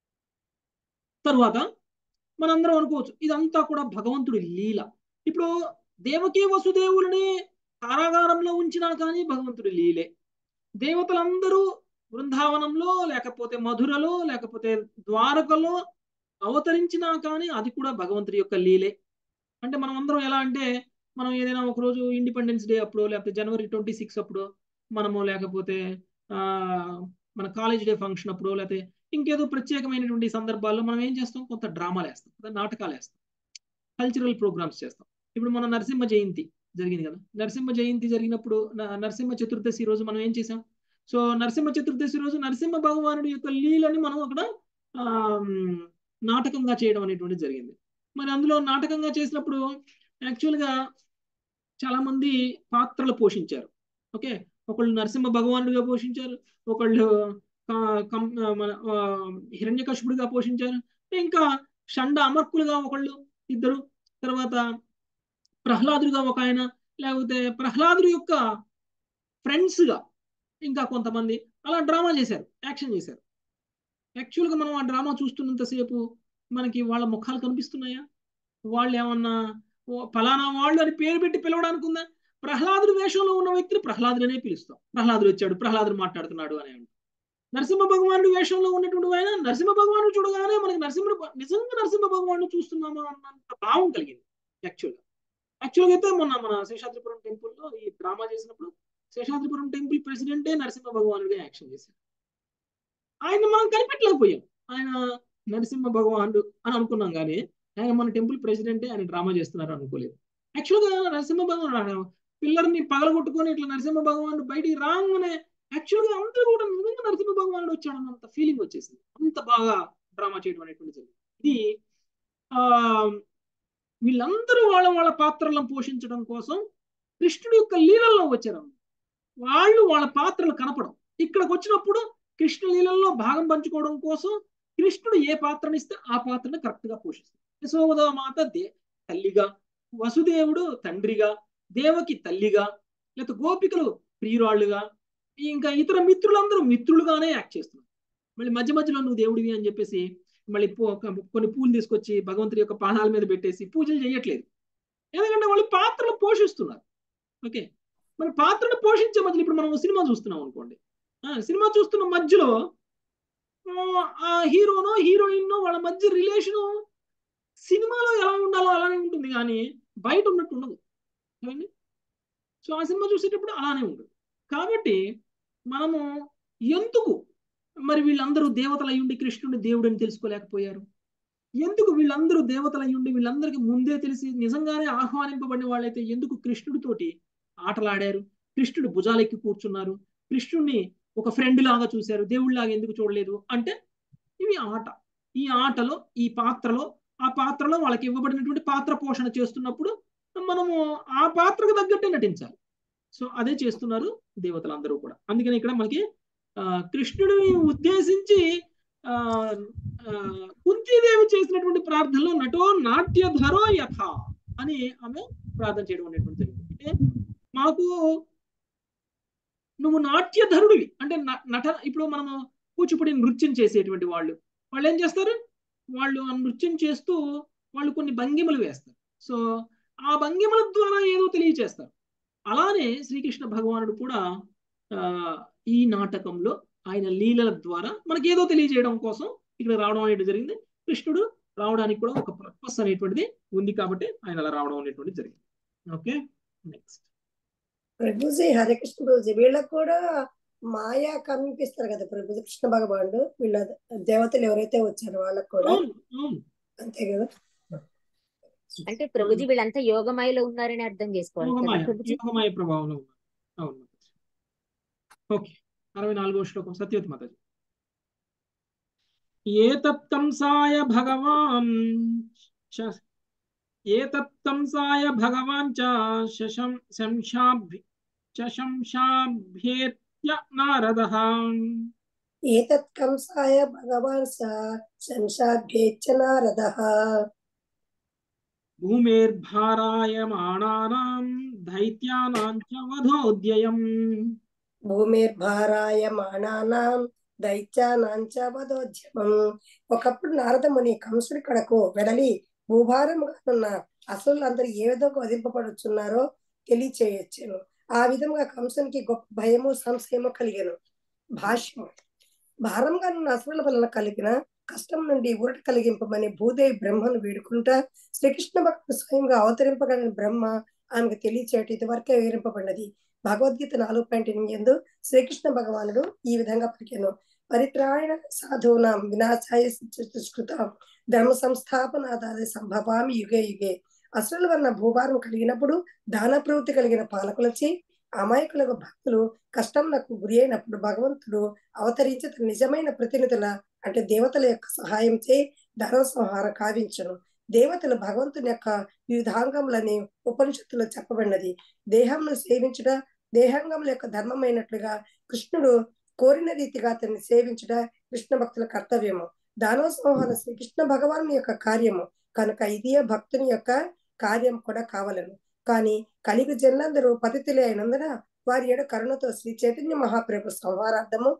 తరువాత మనందరం అనుకోవచ్చు ఇదంతా కూడా భగవంతుడి లీల. ఇప్పుడు దేవకీ వసుదేవులని కారాగారంలో ఉంచినా కానీ భగవంతుడి లీలే. దేవతలందరూ బృందావనంలో లేకపోతే మధురలో లేకపోతే ద్వారకలో అవతరించినా కానీ అది కూడా భగవంతుడి యొక్క లీలే. అంటే మనం అందరం ఎలా అంటే, మనం ఏదైనా ఒకరోజు ఇండిపెండెన్స్ డే అప్పుడు లేకపోతే జనవరి ట్వంటీ సిక్స్ అప్పుడు మనము లేకపోతే ఆ మన కాలేజ్ డే ఫంక్షన్ అప్పుడు లేకపోతే ఇంకేదో ప్రత్యేకమైనటువంటి సందర్భాల్లో మనం ఏం చేస్తాం? కొంత డ్రామాలు వేస్తాం, నాటకాలు వేస్తాం, కల్చరల్ ప్రోగ్రామ్స్ చేస్తాం. ఇప్పుడు మన నరసింహ జయంతి జరిగింది కదా, నరసింహ జయంతి జరిగినప్పుడు నరసింహ చతుర్దశి రోజు మనం ఏం చేసాం? సో నరసింహ చతుర్దశి రోజు నరసింహ భగవానుడి యొక్క లీలని మనం అక్కడ ఆ నాటకంగా చేయడం అనేటువంటి జరిగింది. మరి అందులో నాటకంగా చేసినప్పుడు యాక్చువల్గా చాలా మంది పాత్రలు పోషించారు. ఓకే, ఒకళ్ళు నరసింహ భగవానుడిగా పోషించారు, ఒకళ్ళు మన హిరణ్యకశిపుడిగా పోషించారు, ఇంకా షండ అమర్కులుగా ఒకళ్ళు ఇద్దరు, తర్వాత ప్రహ్లాదుడిగా ఒక ఆయన, లేకపోతే ప్రహ్లాదుడి యొక్క ఫ్రెండ్స్గా ఇంకా కొంతమంది అలా డ్రామా చేశారు, యాక్షన్ చేశారు. యాక్చువల్గా మనం ఆ డ్రామా చూస్తున్నంతసేపు మనకి వాళ్ళ ముఖాలు కనిపిస్తున్నాయా? వాళ్ళు ఏమన్నా ఫలానా వాళ్ళు అని పేరు పెట్టి పిలవడానికి ఉందా? ప్రహ్లాదుడి వేషంలో ఉన్న వ్యక్తిని ప్రహ్లాదుడనే పిలుస్తాం. ప్రహ్లాదుడు వచ్చాడు, ప్రహ్లాదుడు మాట్లాడుతున్నాడు అని అంటాం. నరసింహ భగవానుడి వేషంలో ఉన్నటువంటి ఆయన నరసింహ భగవానుడు చూడగానే మనకి నరసింహుడు నిజంగా నరసింహ భగవానుడు చూస్తున్నామా అన్నంత భావం కలిగింది. యాక్చువల్గా యాక్చువల్గా అయితే మొన్న మన శేషాద్రిపురం టెంపుల్లో ఈ డ్రామా చేసినప్పుడు శేషాద్రిపురం టెంపుల్ ప్రెసిడెంటే నరసింహ భగవానుడిగా యాక్షన్ చేశారు. ఆయన మనం కనిపెట్టలేకపోయాం, ఆయన నరసింహ భగవానుడు అని అనుకున్నాం కానీ ఆయన మన టెంపుల్ ప్రెసిడెంటే ఆయన డ్రామా చేస్తున్నారు అనుకోలేదు. యాక్చువల్గా నరసింహ భగవానుడు పిల్లర్ని పగలగొట్టుకొని ఇట్లా నరసింహ భగవానుడు బయటికి రాగానే యాక్చువల్గా అందరూ కూడా నిజంగా నరసింహ భగవానుడు వచ్చాడన్నంత ఫీలింగ్ వచ్చేసింది. అంత బాగా డ్రామా చేయడం అనేటువంటి జరిగింది. ఇది ఆ వీళ్ళందరూ వాళ్ళ వాళ్ళ పాత్రలను పోషించడం కోసం కృష్ణుడి యొక్క లీలల్లో వచ్చారు. వాళ్ళు వాళ్ళ పాత్రలు కనపడం, ఇక్కడికి వచ్చినప్పుడు కృష్ణ లీలల్లో భాగం పంచుకోవడం కోసం కృష్ణుడు ఏ పాత్రనిస్తే ఆ పాత్రను కరెక్ట్ గా పోషిస్తారు. యశోద మాత దే తల్లిగా, వసుదేవుడు తండ్రిగా, దేవకి తల్లిగా, లేకపోతే గోపికలు ప్రియురాళ్ళుగా, ఇంకా ఇతర మిత్రులందరూ మిత్రులుగానే యాక్ట్ చేస్తున్నారు. మళ్ళీ మధ్య మధ్యలో నువ్వు దేవుడివి అని చెప్పేసి మళ్ళీ కొన్ని పూలు తీసుకొచ్చి భగవంతుడి యొక్క పాదాల మీద పెట్టేసి పూజలు చేయట్లేదు, ఎందుకంటే వాళ్ళు పాత్రలు పోషిస్తున్నారు. ఓకే, మరి పాత్రను పోషించే మధ్యలో ఇప్పుడు మనం సినిమా చూస్తున్నాం అనుకోండి, సినిమా చూస్తున్న మధ్యలో ఆ హీరోనో హీరోయిన్నో వాళ్ళ మధ్య రిలేషను సినిమాలో ఎలా ఉండాలో అలానే ఉంటుంది కానీ బయట ఉన్నట్టు ఉండదు కదండి. సో ఆ సినిమా చూసేటప్పుడు అలానే ఉంటుంది. కాబట్టి మనము ఎందుకు మరి వీళ్ళందరూ దేవతలు అయ్యుండి కృష్ణుడిని దేవుడు అని తెలుసుకోలేకపోయారు? ఎందుకు వీళ్ళందరూ దేవతలు అయ్యుండి వీళ్ళందరికీ ముందే తెలిసి నిజంగానే ఆహ్వానింపబడిన వాళ్ళైతే ఎందుకు కృష్ణుడితోటి ఆటలాడారు, కృష్ణుడు భుజాలెక్కి కూర్చున్నారు, కృష్ణుడిని ఒక ఫ్రెండ్ లాగా చూశారు, దేవుళ్ళలాగా ఎందుకు చూడలేదు అంటే ఇవి ఆట. ఈ ఆటలో ఈ పాత్రలో ఆ పాత్రలో వాళ్ళకి ఇవ్వబడినటువంటి పాత్ర పోషణ చేస్తున్నప్పుడు మనము ఆ పాత్రకు తగ్గట్టే నటించాలి. సో అదే చేస్తున్నారు దేవతలందరూ కూడా. అందుకని ఇక్కడ మనకి ఆ కృష్ణుడిని ఉద్దేశించి ఆ కుంతీదేవి చేసినటువంటి ప్రార్థనలో నటో నాట్యధరో యథ అని ఆమె ప్రార్థన చేయడం అనేటువంటి జరిగింది. అంటే మాకు నువ్వు నాట్యధరుడివి అంటే నట. ఇప్పుడు మనము కూచిపూడి నృత్యం చేసేటువంటి వాళ్ళు వాళ్ళు ఏం చేస్తారు, వాళ్ళు ఆ నృత్యం చేస్తూ వాళ్ళు కొన్ని భంగిమలు వేస్తారు. సో ఆ భంగిమల ద్వారా ఏదో తెలియచేస్తారు. అలానే శ్రీకృష్ణ భగవానుడు కూడా ఆ ఈ నాటకంలో ఆయన లీలల ద్వారా మనకి ఏదో తెలియజేయడం కోసం ఇక్కడ రావడం అనేది జరిగింది. కృష్ణుడు రావడానికి కూడా ఒక పర్పస్ అనేటువంటిది ఉంది కాబట్టి ఆయన అలా రావడం అనేటువంటిది జరిగింది. Okay, next. ప్రభుజీ హరే కృష్ణ ప్రభుజీ వీళ్ళకు కూడా మాయా కనిపిస్తారు కదా ప్రభుజీ కృష్ణ భగవానుడు, వీళ్ళ దేవతలు ఎవరైతే వచ్చారో వాళ్ళకు కూడా అంతే కదా. అంటే ప్రభుజీ వీళ్ళంతా యోగమాయలో ఉన్నారని అర్థం చేసుకోవాలి కదా ప్రభుజీ. యోగమాయ ప్రభావంలో ఉన్నారు. అవును. ఓకే, అరవై నాలుగో శ్లోకం సత్యవతి మాతాజీ. ఏతత్తంసాయ భగవాన్ ఏతత్తంసాయ భగవాన్ చ శశం శంశాభి శంశాభ్యేత్య నారదః. ఏతత్కంసాయ భగవాన్ స శంశాభ్యేత్య నారదః. భూమిర్భారాయమాణానాం దైత్యానాం చ వధోద్యయం. భూమిర్భారాయమాణానాం దైత్యానాం చ వధోద్యమం. ఒకప్పుడు నారదముని కంసుడి కడకు వెడలి భూభారముగానున్న అసురులందరూ ఏ విధంగా వధింపబడుచున్నారో తెలియచేయచ్చును. ఆ విధంగా కంసునికి గొప్ప భయము సంశయము కలిగెను. భాష్యము. భారంగా ఉన్న అసురుల వలన కలిగిన కష్టం నుండి ఊరట కలిగింపమని భూదేవి బ్రహ్మను వేడుకుంటా శ్రీకృష్ణ భక్తుడు స్వయంగా అవతరింపగలిగిన బ్రహ్మ ఆమెకు తెలియచేయటం ఇదివరకే వివరింపబడినది. భగవద్గీత నాలుగు పాయింట్ ఎనిమిది యందు శ్రీకృష్ణ భగవానుడు ఈ విధంగా పలికెను. పరిత్రాయణ సాధూనాం వినాశాయ దుష్కృతాం ధర్మ సంస్థాపనాదాయ సంభవామి యుగే యుగే. అసురుల వలన భూభారం కలిగినప్పుడు దాన ప్రవృత్తి కలిగిన పాలకులచే అమాయకులకు భక్తులు కష్టంలకు గురి అయినప్పుడు భగవంతుడు అవతరించి తన నిజమైన ప్రతినిధుల అంటే దేవతల యొక్క సహాయం చే ధర్మ సంహారం కావించను. దేవతలు భగవంతుని యొక్క వివిధాంగములని ఉపనిషత్తులో చెప్పబడినది. దేహంను సేవించుట దేహాంగముల యొక్క ధర్మమైనట్లుగా కృష్ణుడు కోరిన రీతిగా అతన్ని సేవించుట కృష్ణ భక్తుల కర్తవ్యము. దానవ సంహారం శ్రీకృష్ణ భగవాను యొక్క కార్యము కనుక ఇదే భక్తుని యొక్క కార్యం కూడా కావాలను. కానీ కలిగి జనులందరూ పతితులే అయినందున వారి ఏడు కరుణతో శ్రీ చైతన్య మహాప్రభు సంహారార్థము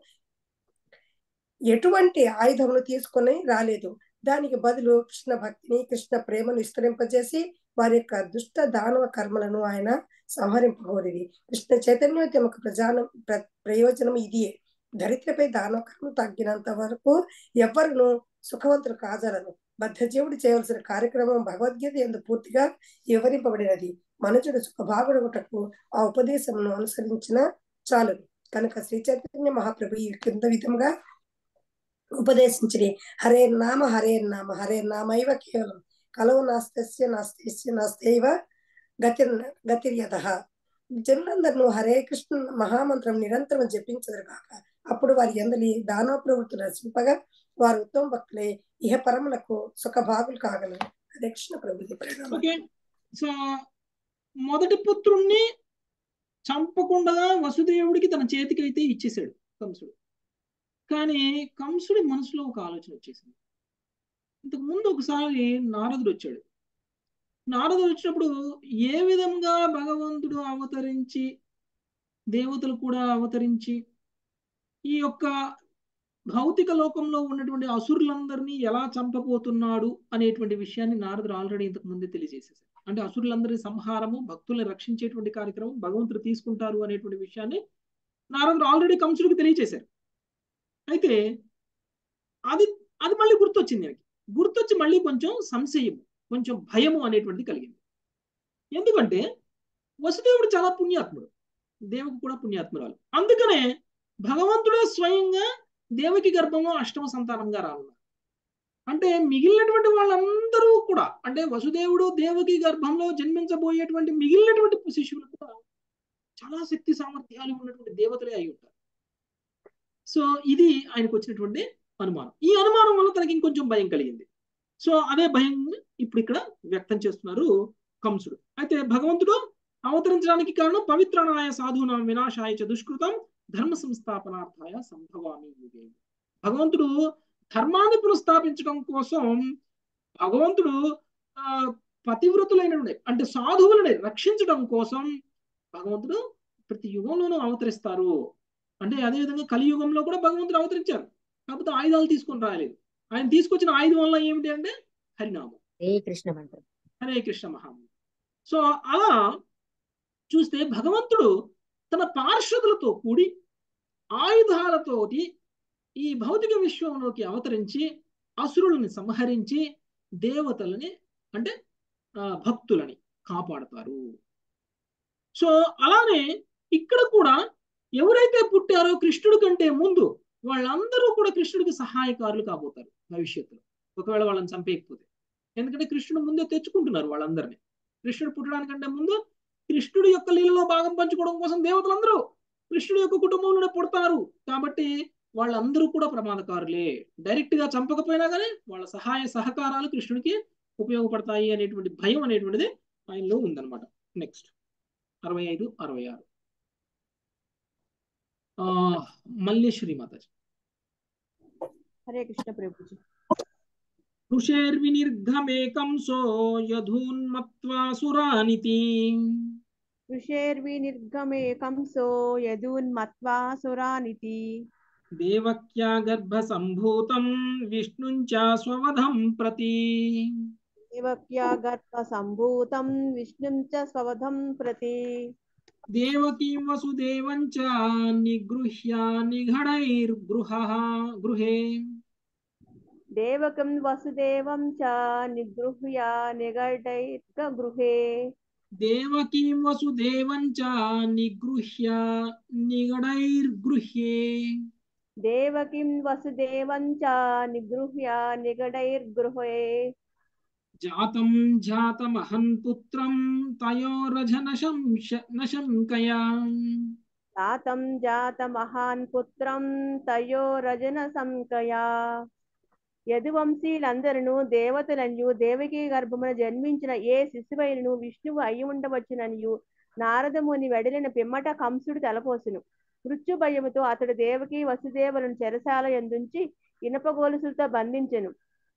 ఎటువంటి ఆయుధములు తీసుకొని రాలేదు. దానికి బదులు కృష్ణ భక్తిని కృష్ణ ప్రేమను విస్తరింపజేసి వారి యొక్క దుష్ట దానవ కర్మలను ఆయన సంహరింపగోరిది. కృష్ణ చైతన్యోద్యమ ప్రజాన ప్రయోజనం ఇదియే. దరిద్రపై దానవ కర్మ తగ్గినంత వరకు ఎవ్వరును సుఖవంతులు కాజాలను. బద్ధజీవుడు చేయవలసిన కార్యక్రమం భగవద్గీత యందు పూర్తిగా వివరింపబడినది. మనుషుడు సుఖభాగుడుటకు ఆ ఉపదేశమును అనుసరించిన చాలును. కనుక శ్రీ చైతన్య మహాప్రభు ఈ కింద విధంగా ఉపదేశించి హరే నామ హరే నామ హరే నామైవ కేవలం కలవు నాస్తస్య నాస్తస్య నాస్తైవ గతి గతిర్యతః. జనులందరూ హరే కృష్ణ మహామంత్రం నిరంతరం జపించదు కాక అప్పుడు వారి ఎందలి దానవ ప్రవృత్తులు రచింపగా వారు ఉత్తమ భక్తులే ఇహ పరములకు సుఖభాగులు కాగలరు. హరే కృష్ణ ప్రభుజీ ప్రణామం. ఓకే, సో మొదటి పుత్రుణ్ణి చంపకుండా వసుదేవుడికి తన చేతికి అయితే ఇచ్చేసాడు కంసుడు. కానీ కంసుడి మనసులో ఒక ఆలోచన వచ్చేసింది. ఇంతకు ముందు ఒకసారి నారదుడు వచ్చాడు. నారదుడు వచ్చినప్పుడు ఏ విధంగా భగవంతుడు అవతరించి దేవతలు కూడా అవతరించి ఈ యొక్క భౌతిక లోకంలో ఉన్నటువంటి అసురులందరినీ ఎలా చంపబోతున్నాడు అనేటువంటి విషయాన్ని నారదుడు ఆల్రెడీ ఇంతకు ముందే తెలియజేసేసాడు. అంటే అసురులందరి సంహారము భక్తుల్ని రక్షించేటువంటి కార్యక్రమం భగవంతుడు తీసుకుంటారు అనేటువంటి విషయాన్ని నారదుడు ఆల్రెడీ కంసుడికి తెలియజేశారు. అయితే అది అది మళ్ళీ గుర్తొచ్చింది ఆయనకి. గుర్తొచ్చి మళ్ళీ కొంచెం సంశయం కొంచెం భయము అనేటువంటిది కలిగింది. ఎందుకంటే వసుదేవుడు చాలా పుణ్యాత్ముడు, దేవకి కూడా పుణ్యాత్మురాలు. అందుకనే భగవంతుడే స్వయంగా దేవకి గర్భంలో అష్టమ సంతానంగా రానున్నారు. అంటే మిగిలినటువంటి వాళ్ళందరూ కూడా అంటే వసుదేవుడు దేవకి గర్భంలో జన్మించబోయేటువంటి మిగిలినటువంటి శిశువులు కూడా చాలా శక్తి సామర్థ్యాలు ఉన్నటువంటి దేవతలే అయి ఉంటారు. సో ఇది ఆయనకు వచ్చినటువంటి అనుమానం. ఈ అనుమానం వల్ల తనకి ఇంకొంచెం భయం కలిగింది. సో అదే భయం ఇప్పుడు ఇక్కడ వ్యక్తం చేస్తున్నారు కంసుడు. అయితే భగవంతుడు అవతరించడానికి కారణం పవిత్రాయ సాధూనాం వినాశాయ చ దుష్కృతం ధర్మ సంస్థాపనార్థాయ సంభవామి. భగవంతుడు ధర్మాన్ని పునఃస్థాపించడం కోసం భగవంతుడు ఆ పతివ్రతులైన అంటే సాధువులని రక్షించడం కోసం భగవంతుడు ప్రతి యుగంలోనూ అవతరిస్తారు. అంటే అదేవిధంగా కలియుగంలో కూడా భగవంతుడు అవతరించారు, కాకపోతే ఆయుధాలు తీసుకొని రాలేదు. ఆయన తీసుకొచ్చిన ఆయుధం వల్ల ఏమిటి అంటే హరినామం, హరే కృష్ణ మంత్రం, హరే కృష్ణ మహామంత్రం. సో అలా చూస్తే భగవంతుడు తన పార్షదులతో కూడి ఆయుధాలతోటి ఈ భౌతిక విశ్వంలోకి అవతరించి అసురులను సంహరించి దేవతలని అంటే భక్తులని కాపాడతారు. సో అలానే ఇక్కడ కూడా ఎవరైతే పుట్టారో కృష్ణుడి కంటే ముందు వాళ్ళందరూ కూడా కృష్ణుడికి సహాయకారులు కాబోతారు భవిష్యత్తులో, ఒకవేళ వాళ్ళని చంపేయకపోతే. ఎందుకంటే కృష్ణుడు ముందే తెచ్చుకుంటున్నారు వాళ్ళందరినీ. కృష్ణుడు పుట్టడానికంటే ముందు కృష్ణుడి యొక్క లీలలో భాగం పంచుకోవడం కోసం దేవతలందరూ కృష్ణుడి యొక్క కుటుంబంలోనే పుడతారు. కాబట్టి వాళ్ళందరూ కూడా ప్రమాదకారులే. డైరెక్ట్ గా చంపకపోయినా కానీ వాళ్ళ సహాయ సహకారాలు కృష్ణుడికి ఉపయోగపడతాయి అనేటువంటి భయం అనేటువంటిది ఆయనలో ఉందన్నమాట. నెక్స్ట్ అరవై ఐదు అరవై ఆరు ఆ మల్లేశ్వరి మాతాజీ. హరే కృష్ణ ప్రభుజీ. ఋషేర్వినిర్ఘమేకంసో యధూన్మత్వా సురానితి ఋషేర్వినిర్ఘమేకంసో యధూన్మత్వా సురానితి దేవక్యా గర్భ సంభూతం విష్ణుంచ స్వవధం ప్రతి దేవక్యా గర్భ సంభూతం విష్ణుం చ స్వవధం ప్రతి దేవకీం వసుదేవం చ నిగృహ్య నిఘడైర్గృహ గృహే దేవకం వసుదేవం చ నిగృహ్య నిగడైర్గృహే దేవకీం వసుదేవం చ నిగృహ్య నిగడైర్గృహ్యే దేవకీం వసుదేవం చ నిగృహ్య నిగడైర్గృహే జాతం జాతమహన్ పుత్రం తయోరజనశం నశంకయా జాతం జాతమహాన్ పుత్రం తయోరజన సంకయా. యదువంశీలందరూ దేవతలను దేవకీ గర్భమున జన్మించిన ఏ శిశువైనను విష్ణువు అయి ఉండవచ్చుననియు నారదముని వెడలిన పిమ్మట కంసుడు తలపోసును. మృత్యు భయముతో అతడు దేవకీ వసుదేవులను చెరసాల యందుంచి ఇనప గొలుసులతో బంధించెను.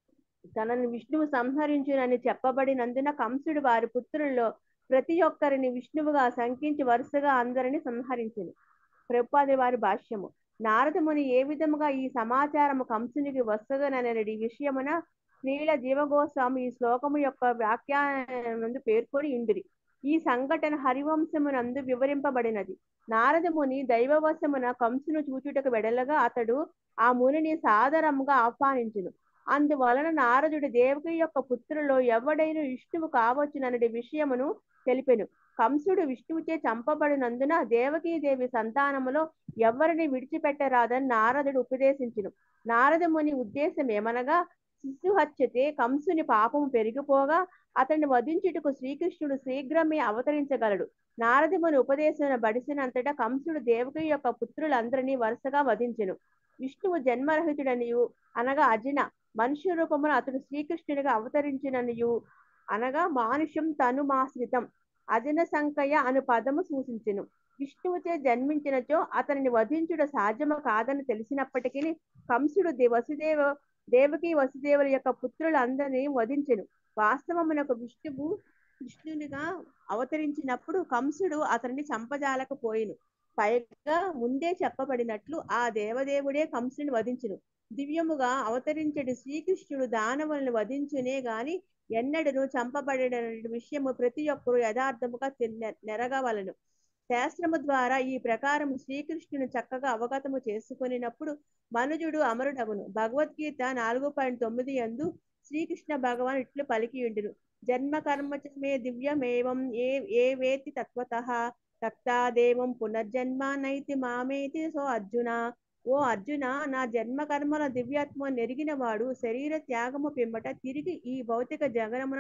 తనను విష్ణువు సంహరించునని చెప్పబడినందున కంసుడు వారి పుత్రుల్లో ప్రతి ఒక్కరిని విష్ణువుగా శంకించి వరుసగా అందరిని సంహరించెను. ప్రభుపాది వారి భాష్యము. నారదముని ఏ విధముగా ఈ సమాచారము కంసునికి వస్తదనని విషయమున శ్రీల జీవగోస్వామి ఈ శ్లోకము యొక్క వ్యాఖ్యానందు పేర్కొని ఇండిరి. ఈ సంఘటన హరివంశమునందు వివరింపబడినది. నారదముని దైవవశమున కంసును చూచుటకు వెడలగా అతడు ఆ మునిని సాదరముగా ఆహ్వానించును. అందువలన నారదుడు దేవకి యొక్క పుత్రులో ఎవడైనా విష్ణువు కావచ్చుననే విషయమును తెలిపెను. కంసుడు విష్ణువుచే చంపబడినందున దేవకీదేవి సంతానములో ఎవరిని విడిచిపెట్టరాదని నారదుడు ఉపదేశించును. నారదముని ఉద్దేశం ఏమనగా శిశు హత్యతే కంసుని పాపము పెరిగిపోగా అతన్ని వధించుటకు శ్రీకృష్ణుడు శీఘ్రమే అవతరించగలడు. నారదముని ఉపదేశం బడిసినంతటా కంసుడు దేవకి యొక్క పుత్రులందరినీ వరుసగా వధించెను. విష్ణువు జన్మరహితుడనియు అనగా అజిన మనుష్య రూపమున అతడు శ్రీకృష్ణుడిగా అవతరించిననియు అనగా మానుష్యం తనుమాశ్రితం అజన సంకయ అను పదము సూచించెను. విష్ణువుచే జన్మించినచో అతనిని వధించుట సాధ్యము కాదని తెలిసినప్పటికీ కంసుడు వసుదేవ దేవకి వసుదేవుల యొక్క పుత్రులందరినీ వధించెను. వాస్తవమునకు విష్ణువు కృష్ణునిగా అవతరించినప్పుడు కంసుడు అతనిని చంపజాలకపోయెను. పైగా ముందే చెప్పబడినట్లు ఆ దేవదేవుడే కంసుని వధించును. దివ్యముగా అవతరించడి శ్రీకృష్ణుడు దానవులను వధించునే గాని ఎన్నడను చంపబడిన విషయము ప్రతి ఒక్కరూ యథార్థముగా నెరగవలను. శాస్త్రము ద్వారా ఈ ప్రకారం శ్రీకృష్ణుని చక్కగా అవగతము చేసుకునినప్పుడు మనుజుడు అమరుడగును. భగవద్గీత నాలుగు పాయింట్ తొమ్మిది యందు శ్రీకృష్ణ భగవాన్ ఇట్లు పలికియుండును. జన్మ కర్మచమే దివ్యమేవం ఏ ఏ వేతి తత్వతః తక్తాదేవం పునర్జన్మ నైతి మామేతి సో అర్జున. ఓ అర్జున, నా జన్మ కర్మల దివ్యాత్మ నెరిగిన వాడు శరీర త్యాగము పిమ్మట తిరిగి ఈ భౌతిక జగనమున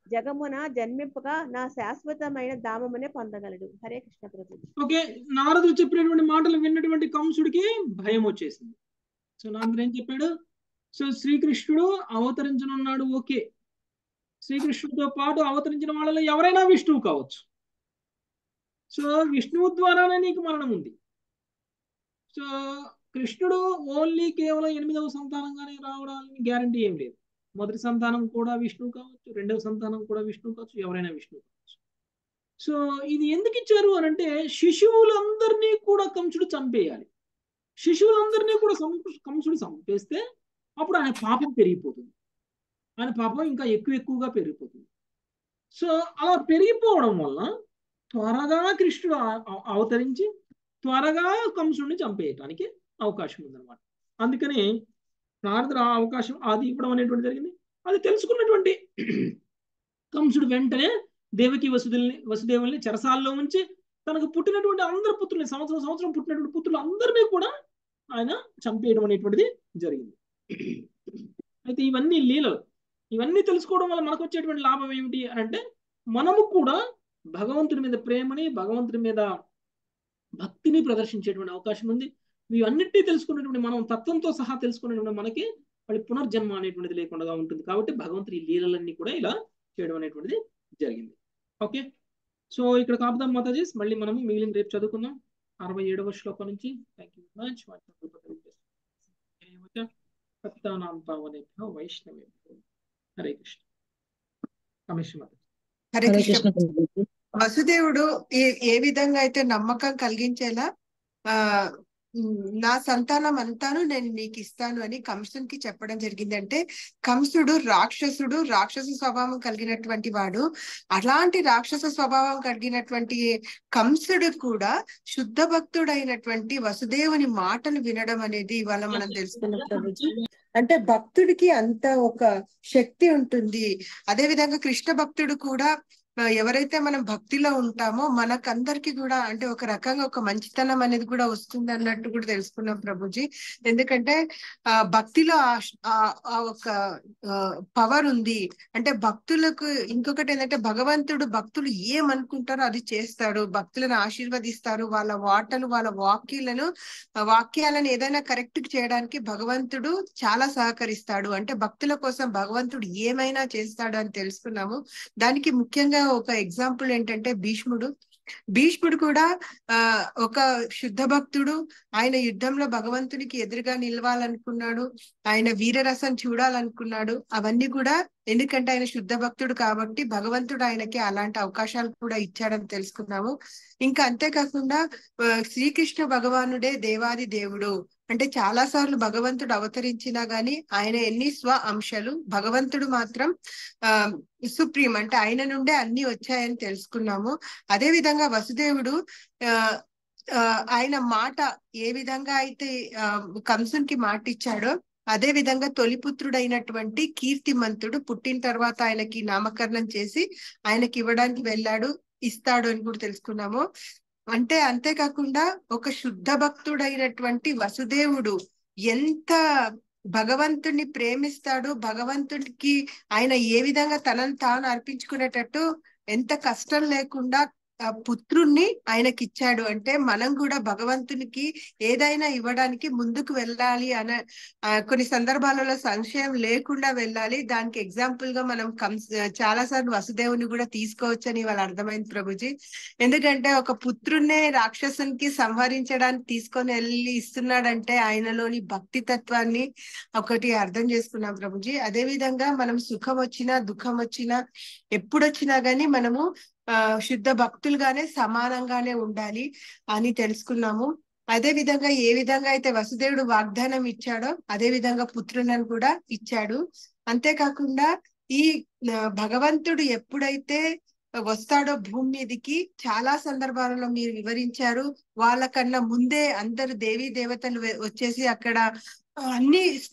జగమున జన్మింపక నా శాశ్వతమైన ధామమునే పొందగలడు. హరే కృష్ణ ప్రభు. ఓకే, నారదుడు చెప్పినటువంటి మాటలు విన్నటువంటి కంసుడికి భయం వచ్చేసింది. సో నారదుడు ఏం చెప్పాడు? సో శ్రీకృష్ణుడు అవతరించనున్నాడు, ఓకే. శ్రీకృష్ణుడితో పాటు అవతరించిన వాళ్ళలో ఎవరైనా విష్ణువు కావచ్చు. సో విష్ణువు ద్వారానే నీకు మరణం ఉంది. సో కృష్ణుడు ఓన్లీ కేవలం ఎనిమిదవ సంతానంగానే రావడానికి గ్యారంటీ ఏం లేదు. మొదటి సంతానం కూడా విష్ణువు కావచ్చు, రెండవ సంతానం కూడా విష్ణువు కావచ్చు, ఎవరైనా విష్ణువు కావచ్చు. సో ఇది ఎందుకు ఇచ్చారు అని అంటే, శిశువులందరినీ కూడా కంసుడు చంపేయాలి. శిశువులందరినీ కూడా కంసుడు చంపేస్తే అప్పుడు ఆయన పాపం పెరిగిపోతుంది. ఆయన పాపం ఇంకా ఎక్కువ ఎక్కువగా పెరిగిపోతుంది. సో అలా పెరిగిపోవడం వల్ల త్వరగా కృష్ణుడు అవతరించి త్వరగా కంసుడిని చంపేయటానికి అవకాశం ఉందన్నమాట. అందుకని నారదుడు ఆ అవకాశం అది ఇవ్వడం అనేటువంటి జరిగింది. అది తెలుసుకున్నటువంటి కంసుడు వెంటనే దేవకి వసుదేవుల్ని వసుదేవుల్ని చెరసాల్లో ఉంచి తనకు పుట్టినటువంటి అందరు పుత్రుల్ని, సంవత్సరం సంవత్సరం పుట్టినటువంటి పుత్రులు అందరినీ కూడా ఆయన చంపేయడం అనేటువంటిది జరిగింది. అయితే ఇవన్నీ లీలలు. ఇవన్నీ తెలుసుకోవడం వల్ల మనకు వచ్చేటువంటి లాభం ఏమిటి అని అంటే, మనము కూడా భగవంతుడి మీద ప్రేమని, భగవంతుడి మీద భక్తిని ప్రదర్శించేటువంటి అవకాశం ఉంది. ఇవన్నిటినీ తెలుసుకున్నటువంటి మనం తత్వంతో సహా తెలుసుకున్నటువంటి మనకి మళ్ళీ పునర్జన్మ అనేటువంటిది లేకుండా ఉంటుంది. కాబట్టి భగవంతుడి లీలలన్నీ కూడా ఇలా చేయడం అనేటువంటిది జరిగింది. ఓకే, సో ఇక్కడ కాపుదాం మాతాజీస్. మళ్ళీ మనము మిగిలిన రేపు చదువుకుందాం అరవై ఏడవ శ్లోకం నుంచి. Thank you much. వైష్ణవేభ్యో హరే కృష్ణ. కమిషన్ హరే కృష్ణ. వసుదేవుడు ఏ ఏ విధంగా అయితే నమ్మకం కలిగించేలా ఆ నా సంతానం అంతాను నేను నీకు ఇస్తాను అని కంసునికి చెప్పడం జరిగింది. అంటే కంసుడు రాక్షసుడు, రాక్షస స్వభావం కలిగినటువంటి వాడు. అలాంటి రాక్షస స్వభావం కలిగినటువంటి కంసుడు కూడా శుద్ధ భక్తుడైనటువంటి వసుదేవుని మాటలు వినడం అనేది ఇవాళ మనం తెలుసుకున్నాం ప్రభుజీ. అంటే భక్తుడికి అంత ఒక శక్తి ఉంటుంది. అదే విధంగా కృష్ణ భక్తుడు కూడా ఎవరైతే మనం భక్తిలో ఉంటామో మనకందరికి కూడా అంటే ఒక రకంగా ఒక మంచితనం అనేది కూడా వస్తుంది అన్నట్టు కూడా తెలుసుకున్నాం ప్రభుజీ. ఎందుకంటే ఆ భక్తిలో ఆ ఒక పవర్ ఉంది. అంటే భక్తులకు ఇంకొకటి ఏంటంటే భగవంతుడు భక్తులు ఏమనుకుంటారో అది చేస్తాడు. భక్తులను ఆశీర్వదిస్తారు. వాళ్ళ వాటలు వాళ్ళ వాక్యాలను వాక్యాలను ఏదైనా కరెక్ట్ చేయడానికి భగవంతుడు చాలా సహకరిస్తాడు. అంటే భక్తుల కోసం భగవంతుడు ఏమైనా చేస్తాడు అని తెలుసుకున్నాము. దానికి ముఖ్యంగా ఒక ఎగ్జాంపుల్ ఏంటంటే భీష్ముడు. భీష్ముడు కూడా ఆ ఒక శుద్ధ భక్తుడు. ఆయన యుద్ధంలో భగవంతునికి ఎదురుగా నిలవాలనుకున్నాడు. ఆయన వీరరసం చూడాలనుకున్నాడు. అవన్నీ కూడా ఎందుకంటే ఆయన శుద్ధ భక్తుడు కాబట్టి భగవంతుడు ఆయనకి అలాంటి అవకాశాలు కూడా ఇచ్చాడని తెలుసుకున్నాము. ఇంకా అంతేకాకుండా శ్రీకృష్ణ భగవానుడే దేవాది దేవుడు. అంటే చాలా సార్లు భగవంతుడు అవతరించినా గాని ఆయన ఎన్ని స్వ అంశాలు, భగవంతుడు మాత్రం ఆ సుప్రీం అంటే ఆయన నుండే అన్ని వచ్చాయని తెలుసుకున్నాము. అదే విధంగా వసుదేవుడు ఆ ఆయన మాట ఏ విధంగా అయితే ఆ కంసునికి మాట ఇచ్చాడో అదే విధంగా తొలిపుత్రుడైనటువంటి కీర్తిమంతుడు పుట్టిన తర్వాత ఆయనకి నామకరణం చేసి ఆయనకి ఇవ్వడానికి వెళ్ళాడు, ఇస్తాడు అని కూడా తెలుసుకున్నాము. అంటే అంతేకాకుండా ఒక శుద్ధ భక్తుడైనటువంటి వసుదేవుడు ఎంత భగవంతుడిని ప్రేమిస్తాడు, భగవంతుడికి ఆయన ఏ విధంగా తనను తాను అర్పించుకునేటట్టు ఎంత కష్టం లేకుండా పుత్రుణ్ణి ఆయనకి ఇచ్చాడు. అంటే మనం కూడా భగవంతునికి ఏదైనా ఇవ్వడానికి ముందుకు వెళ్ళాలి అనే కొన్ని సందర్భాలలో సంశయం లేకుండా వెళ్ళాలి. దానికి ఎగ్జాంపుల్ గా మనం కంస చాలా సార్లు వసుదేవుని కూడా తీసుకోవచ్చు అని వాళ్ళు అర్థమైంది ప్రభుజీ. ఎందుకంటే ఒక పుత్రున్నే రాక్షసునికి సంహరించడానికి తీసుకొని వెళ్ళి ఇస్తున్నాడంటే ఆయనలోని భక్తి తత్వాన్ని ఒకటి అర్థం చేసుకున్నాం ప్రభుజీ. అదే విధంగా మనం సుఖం వచ్చినా దుఃఖం వచ్చినా ఎప్పుడొచ్చినా గానీ మనము ఆ శుద్ధ భక్తులుగానే సమానంగానే ఉండాలి అని తెలుసుకున్నాము. అదే విధంగా ఏ విధంగా అయితే వసుదేవుడు వాగ్దానం ఇచ్చాడో అదే విధంగా పుత్రులను కూడా ఇచ్చాడు. అంతేకాకుండా ఈ భగవంతుడు ఎప్పుడైతే వస్తాడో భూమి మీదకి చాలా సందర్భాలలో మీరు వివరించారు. వాళ్ళకన్నా ముందే అందరు దేవీ దేవతలు వచ్చేసి అక్కడ అన్ని స్టార్ట్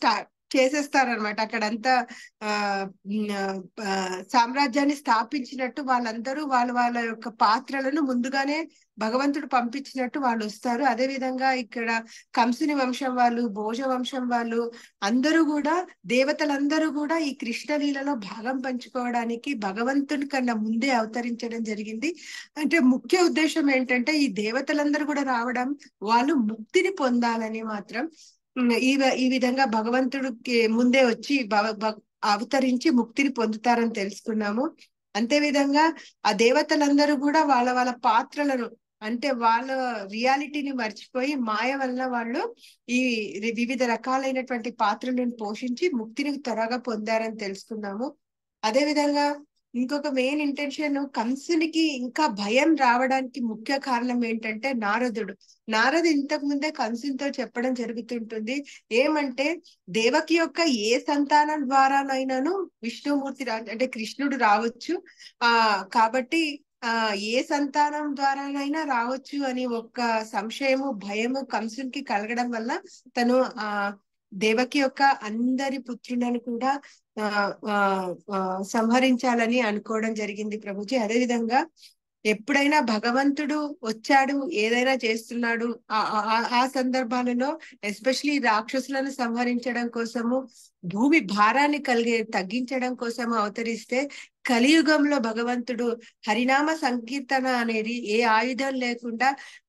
చేసేస్తారనమాట. అక్కడంతా ఆ ఉమ్, ఆ, సామ్రాజ్యాన్ని స్థాపించినట్టు వాళ్ళందరూ వాళ్ళ వాళ్ళ యొక్క పాత్రలను ముందుగానే భగవంతుడు పంపించినట్టు వాళ్ళు వస్తారు. అదే విధంగా ఇక్కడ కంసుని వంశం వాళ్ళు, భోజ వంశం వాళ్ళు అందరూ కూడా, దేవతలందరూ కూడా ఈ కృష్ణలీలలో భాగం పంచుకోవడానికి భగవంతుని కన్నా ముందే అవతరించడం జరిగింది. అంటే ముఖ్య ఉద్దేశం ఏంటంటే ఈ దేవతలందరూ కూడా రావడం వాళ్ళు ముక్తిని పొందాలని మాత్రం ఉమ్, ఈ వ- ఈ విధంగా భగవంతుడికి ముందే వచ్చి భవ- భ- అవతరించి ముక్తిని పొందుతారని తెలుసుకున్నాము. అంతే విధంగా ఆ దేవతలందరూ కూడా వాళ్ళ వాళ్ళ పాత్రలను, అంటే వాళ్ళ రియాలిటీని మర్చిపోయి మాయ వల్ల వాళ్ళు ఈ రి- వివిధ రకాలైనటువంటి పాత్రలను పోషించి ముక్తిని త్వరగా పొందారని తెలుసుకున్నాము. అదే విధంగా ఇంకొక మెయిన్ ఇంటెన్షన్, కంసునికి ఇంకా భయం రావడానికి ముఖ్య కారణం ఏంటంటే నారదుడు. నారదు ఇంతకు ముందే కంసునితో చెప్పడం జరుగుతుంటుంది. ఏమంటే దేవకి యొక్క ఏ సంతానం ద్వారానైనాను విష్ణుమూర్తి రా అంటే కృష్ణుడు రావచ్చు. ఆ కాబట్టి ఆ ఏ సంతానం ద్వారానైనా రావచ్చు అని ఒక సంశయము, భయము కంసునికి కలగడం వల్ల తను ఆ దేవకి యొక్క అందరి పుత్రులను కూడా ఆ ఆ ఆ, సంహరించాలని అనుకోవడం జరిగింది ప్రభుజీ. అదే విధంగా ఎప్పుడైనా భగవంతుడు వచ్చాడు, ఏదైనా చేస్తున్నాడు, ఆ ఆ- ఆ సందర్భాలలో ఎస్పెషలీ రాక్షసులను సంహరించడం కోసము, భూమి భారాన్ని కలిగే తగ్గించడం కోసము అవతరిస్తే, కలియుగంలో భగవంతుడు హరినామ సంకీర్తన అనేది ఏ ఆయుధం లేకుండా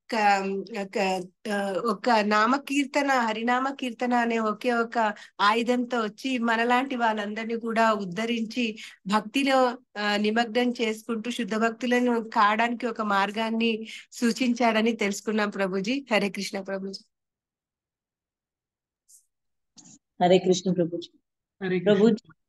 క- క- ఆ, ఒక నామ కీర్తన, హరినామ కీర్తన అనే ఒకే ఒక ఆయుధంతో వచ్చి మనలాంటి వాళ్ళందరినీ కూడా ఉద్ధరించి భక్తిలో ఆ, నిమగ్నం చేసుకుంటూ శుద్ధ భక్తులను కావడానికి ఒక మార్గాన్ని సూచించాడని తెలుసుకున్నాం ప్రభుజీ. హరే కృష్ణ ప్రభుజీ. హరే కృష్ణ ప్రభుజీ. హరే కృష్ణ. ప్రభుజీ